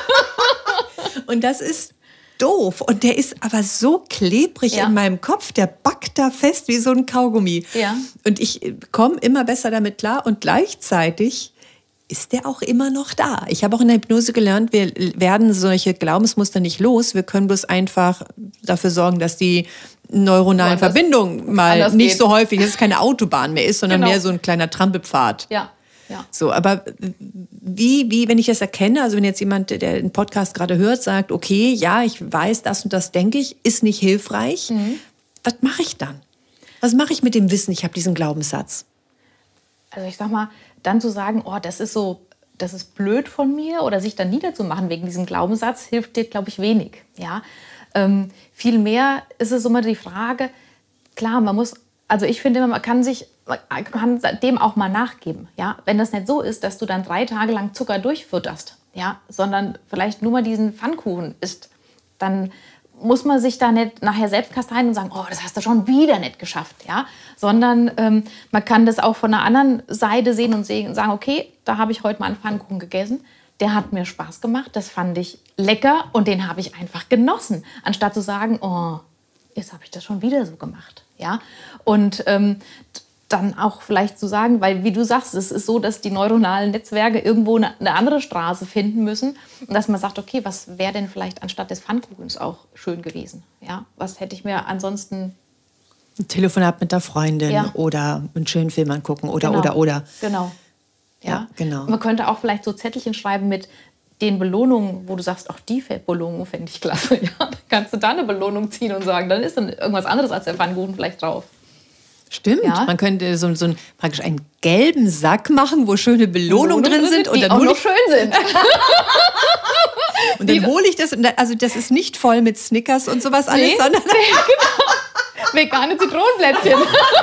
S1: Und das ist doof. Und der ist aber so klebrig in meinem Kopf, der backt da fest wie so ein Kaugummi.
S2: Ja.
S1: Und ich komme immer besser damit klar und gleichzeitig ist der auch immer noch da. Ich habe auch in der Hypnose gelernt, wir werden solche Glaubensmuster nicht los. Wir können bloß einfach dafür sorgen, dass die neuronalen Verbindungen mal nicht so häufig, dass es keine Autobahn mehr ist, sondern mehr so ein kleiner Trampelpfad.
S2: Ja. Ja.
S1: So, aber wie, wenn ich das erkenne, also wenn jetzt jemand, der den Podcast gerade hört, sagt, okay, ja, ich weiß, das und das denke ich, ist nicht hilfreich, was mache ich dann? Was mache ich mit dem Wissen, ich habe diesen Glaubenssatz?
S2: Also ich sag mal, dann zu sagen, oh, das ist blöd von mir oder sich dann niederzumachen wegen diesem Glaubenssatz, hilft dir, glaube ich, wenig. Ja? Vielmehr ist es immer die Frage, klar, ich finde, man kann dem auch mal nachgeben. Ja? Wenn das nicht so ist, dass du dann 3 Tage lang Zucker durchfütterst, ja? Sondern vielleicht nur mal diesen Pfannkuchen isst, dann muss man sich da nicht nachher selbst kasteien und sagen, oh, das hast du schon wieder nicht geschafft, ja? Sondern man kann das auch von einer anderen Seite sehen und sagen, okay, da habe ich heute mal einen Pfannkuchen gegessen, der hat mir Spaß gemacht, das fand ich lecker und den habe ich einfach genossen, anstatt zu sagen, oh, jetzt habe ich das schon wieder so gemacht, ja? Und dann auch vielleicht zu sagen, weil wie du sagst, es ist so, dass die neuronalen Netzwerke irgendwo eine andere Straße finden müssen und dass man sagt, okay, was wäre denn vielleicht anstatt des Pfannkuchens auch schön gewesen? Ja, was hätte ich mir ansonsten...
S1: Ein Telefonat mit der Freundin oder einen schönen Film angucken oder.
S2: Genau.
S1: Ja, genau.
S2: Man könnte auch vielleicht so Zettelchen schreiben mit den Belohnungen, wo du sagst, ach, die Belohnung fände ich klasse. Ja, dann kannst du da eine Belohnung ziehen und sagen, dann ist dann irgendwas anderes als der Pfannkuchen vielleicht drauf.
S1: Stimmt, man könnte praktisch einen gelben Sack machen, wo schöne Belohnungen drin sind. Und
S2: die
S1: dann
S2: auch noch schön sind.
S1: Und dann hole ich das, also das ist nicht voll mit Snickers und sowas alles, sondern...
S2: Genau. Vegane Zitronenplätzchen.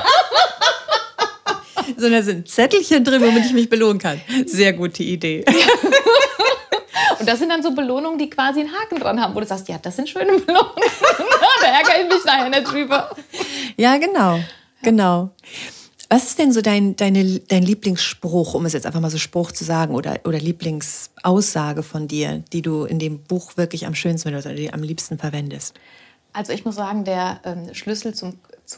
S1: Sondern da sind Zettelchen drin, womit ich mich belohnen kann. Sehr gute Idee.
S2: Und das sind dann so Belohnungen, die quasi einen Haken dran haben, wo du sagst, ja, das sind schöne Belohnungen. Da ärgere ich mich nachher nicht drüber.
S1: Ja, genau. Was ist denn so dein Lieblingsspruch, um es jetzt einfach mal so Spruch zu sagen, oder Lieblingsaussage von dir, die du in dem Buch wirklich am schönsten oder die am liebsten verwendest?
S2: Also ich muss sagen, der Schlüssel zum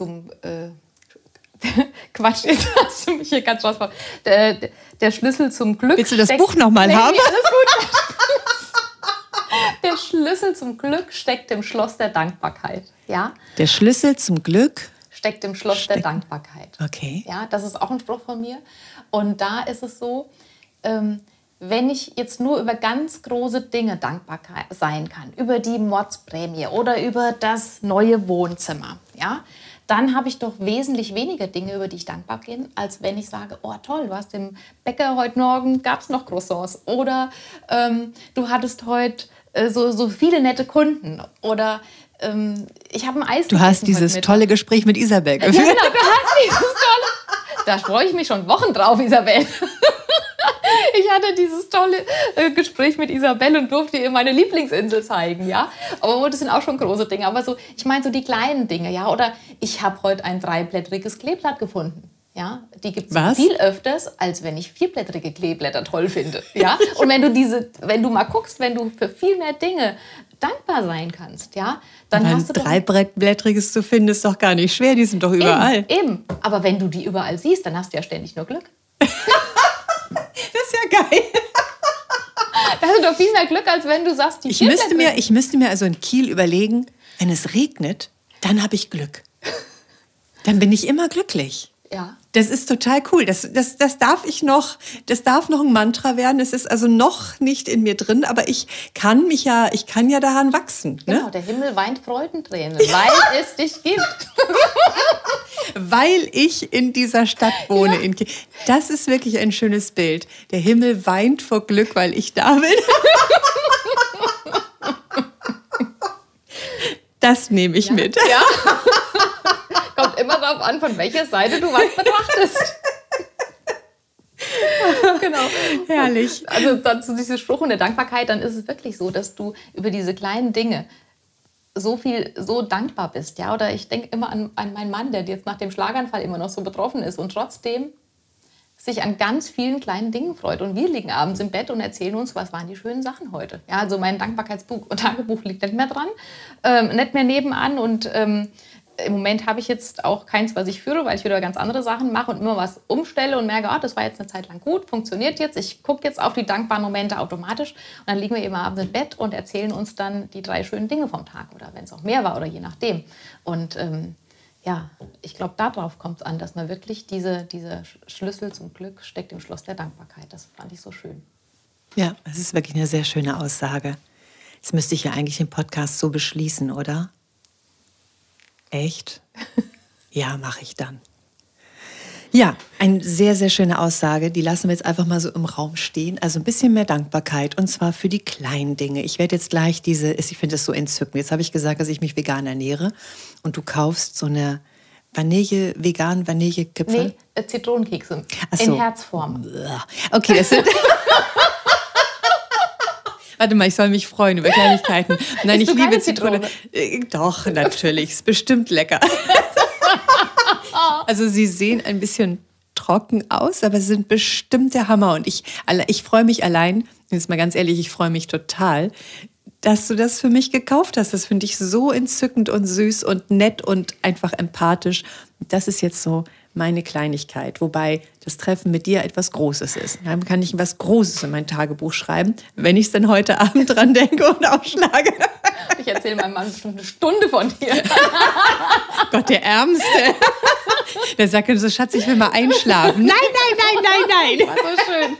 S2: Quatsch, jetzt hast du mich hier ganz rausgebracht. Der Schlüssel zum Glück.
S1: Willst du das Buch nochmal haben?
S2: Nee, alles gut. Der Schlüssel zum Glück steckt im Schloss der Dankbarkeit. Ja?
S1: Der Schlüssel zum Glück
S2: steckt im Schloss der Dankbarkeit.
S1: Okay.
S2: Ja, das ist auch ein Spruch von mir. Und da ist es so, wenn ich jetzt nur über ganz große Dinge dankbar sein kann, über die Mords-Prämie oder über das neue Wohnzimmer, ja, dann habe ich doch wesentlich weniger Dinge, über die ich dankbar bin, als wenn ich sage, oh toll, du hast im Bäcker heute Morgen, gab es noch Croissants. Oder du hattest heute so viele nette Kunden. Oder ich habe ein Eis.
S1: Du hast dieses tolle Gespräch mit Isabel geführt.
S2: Ja, genau, du hast dieses tolle. Da freue ich mich schon Wochen drauf, Isabel. Ich hatte dieses tolle Gespräch mit Isabel und durfte ihr meine Lieblingsinsel zeigen, ja. Aber das sind auch schon große Dinge. Aber so, ich meine so die kleinen Dinge, ja. Oder ich habe heute ein 3-blättriges Kleeblatt gefunden. Ja, die gibt es viel öfters, als wenn ich 4-blättrige Kleeblätter toll finde. Ja? Und wenn du mal guckst, wenn du für viel mehr Dinge dankbar sein kannst, ja, dann hast du doch...
S1: 3-blättriges zu finden ist doch gar nicht schwer, die sind doch überall.
S2: Eben, aber wenn du die überall siehst, dann hast du ja ständig nur Glück.
S1: Das ist ja geil.
S2: Das ist doch viel mehr Glück, als wenn du sagst, die
S1: ich müsste mir also in Kiel überlegen, wenn es regnet, dann habe ich Glück. Dann bin ich immer glücklich.
S2: Ja.
S1: Das ist total cool. Das darf noch ein Mantra werden. Es ist also noch nicht in mir drin, aber ich kann ja daran wachsen. Ne?
S2: Genau, der Himmel weint Freudentränen, weil es dich gibt.
S1: Weil ich in dieser Stadt wohne. Ja. Das ist wirklich ein schönes Bild. Der Himmel weint vor Glück, weil ich da bin. Das nehme ich mit.
S2: Ja. Kommt immer darauf an, von welcher Seite du was betrachtest. Genau.
S1: Herrlich.
S2: Also dann zu diesem Spruch und der Dankbarkeit, dann ist es wirklich so, dass du über diese kleinen Dinge so dankbar bist. Ja? Oder ich denke immer an meinen Mann, der jetzt nach dem Schlaganfall immer noch so betroffen ist und trotzdem sich an ganz vielen kleinen Dingen freut. Und wir liegen abends im Bett und erzählen uns, was waren die schönen Sachen heute. Ja, also mein Dankbarkeitsbuch und Tagebuch liegt nicht mehr dran, nicht mehr nebenan. Und im Moment habe ich jetzt auch keins, was ich führe, weil ich wieder ganz andere Sachen mache und immer was umstelle und merke, das war jetzt eine Zeit lang gut, funktioniert jetzt. Ich gucke jetzt auf die dankbaren Momente automatisch und dann liegen wir eben abends im Bett und erzählen uns dann die 3 schönen Dinge vom Tag oder wenn es auch mehr war oder je nachdem. Und ja, ich glaube, darauf kommt es an, dass man wirklich dieser Schlüssel zum Glück steckt im Schloss der Dankbarkeit. Das fand ich so schön.
S1: Ja, das ist wirklich eine sehr schöne Aussage. Jetzt müsste ich ja eigentlich den Podcast so beschließen, oder? Echt? Ja, mache ich dann. Ja, eine sehr, sehr schöne Aussage. Die lassen wir jetzt einfach mal so im Raum stehen. Also ein bisschen mehr Dankbarkeit und zwar für die kleinen Dinge. Ich werde jetzt gleich ich finde das so entzückend. Jetzt habe ich gesagt, dass ich mich vegan ernähre und du kaufst so eine veganen Vanillekipferl.
S2: Nee, Zitronenkekse
S1: Ach so.
S2: in Herzform.
S1: Okay, das sind... Warte mal, ich soll mich freuen über Kleinigkeiten. Nein, ich liebe Zitrone. Doch, natürlich. Ist bestimmt lecker. Also sie sehen ein bisschen trocken aus, aber sind bestimmt der Hammer. Und ich freue mich allein, jetzt mal ganz ehrlich, ich freue mich total, dass du das für mich gekauft hast. Das finde ich so entzückend und süß und nett und einfach empathisch. Das ist jetzt so meine Kleinigkeit, wobei das Treffen mit dir etwas Großes ist. Dann kann ich was Großes in mein Tagebuch schreiben, wenn ich es dann heute Abend dran denke und aufschlage.
S2: Ich erzähle meinem Mann bestimmt eine Stunde von dir.
S1: Gott, der Ärmste. Der sagt dann so, Schatz, ich will mal einschlafen. Nein.
S2: War so schön.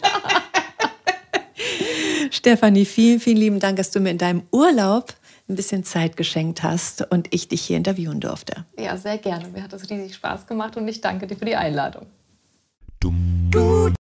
S1: Stefanie, vielen, vielen lieben Dank, dass du mir in deinem Urlaub ein bisschen Zeit geschenkt hast und ich dich hier interviewen durfte.
S2: Ja, sehr gerne. Mir hat das riesig Spaß gemacht und ich danke dir für die Einladung.
S3: Du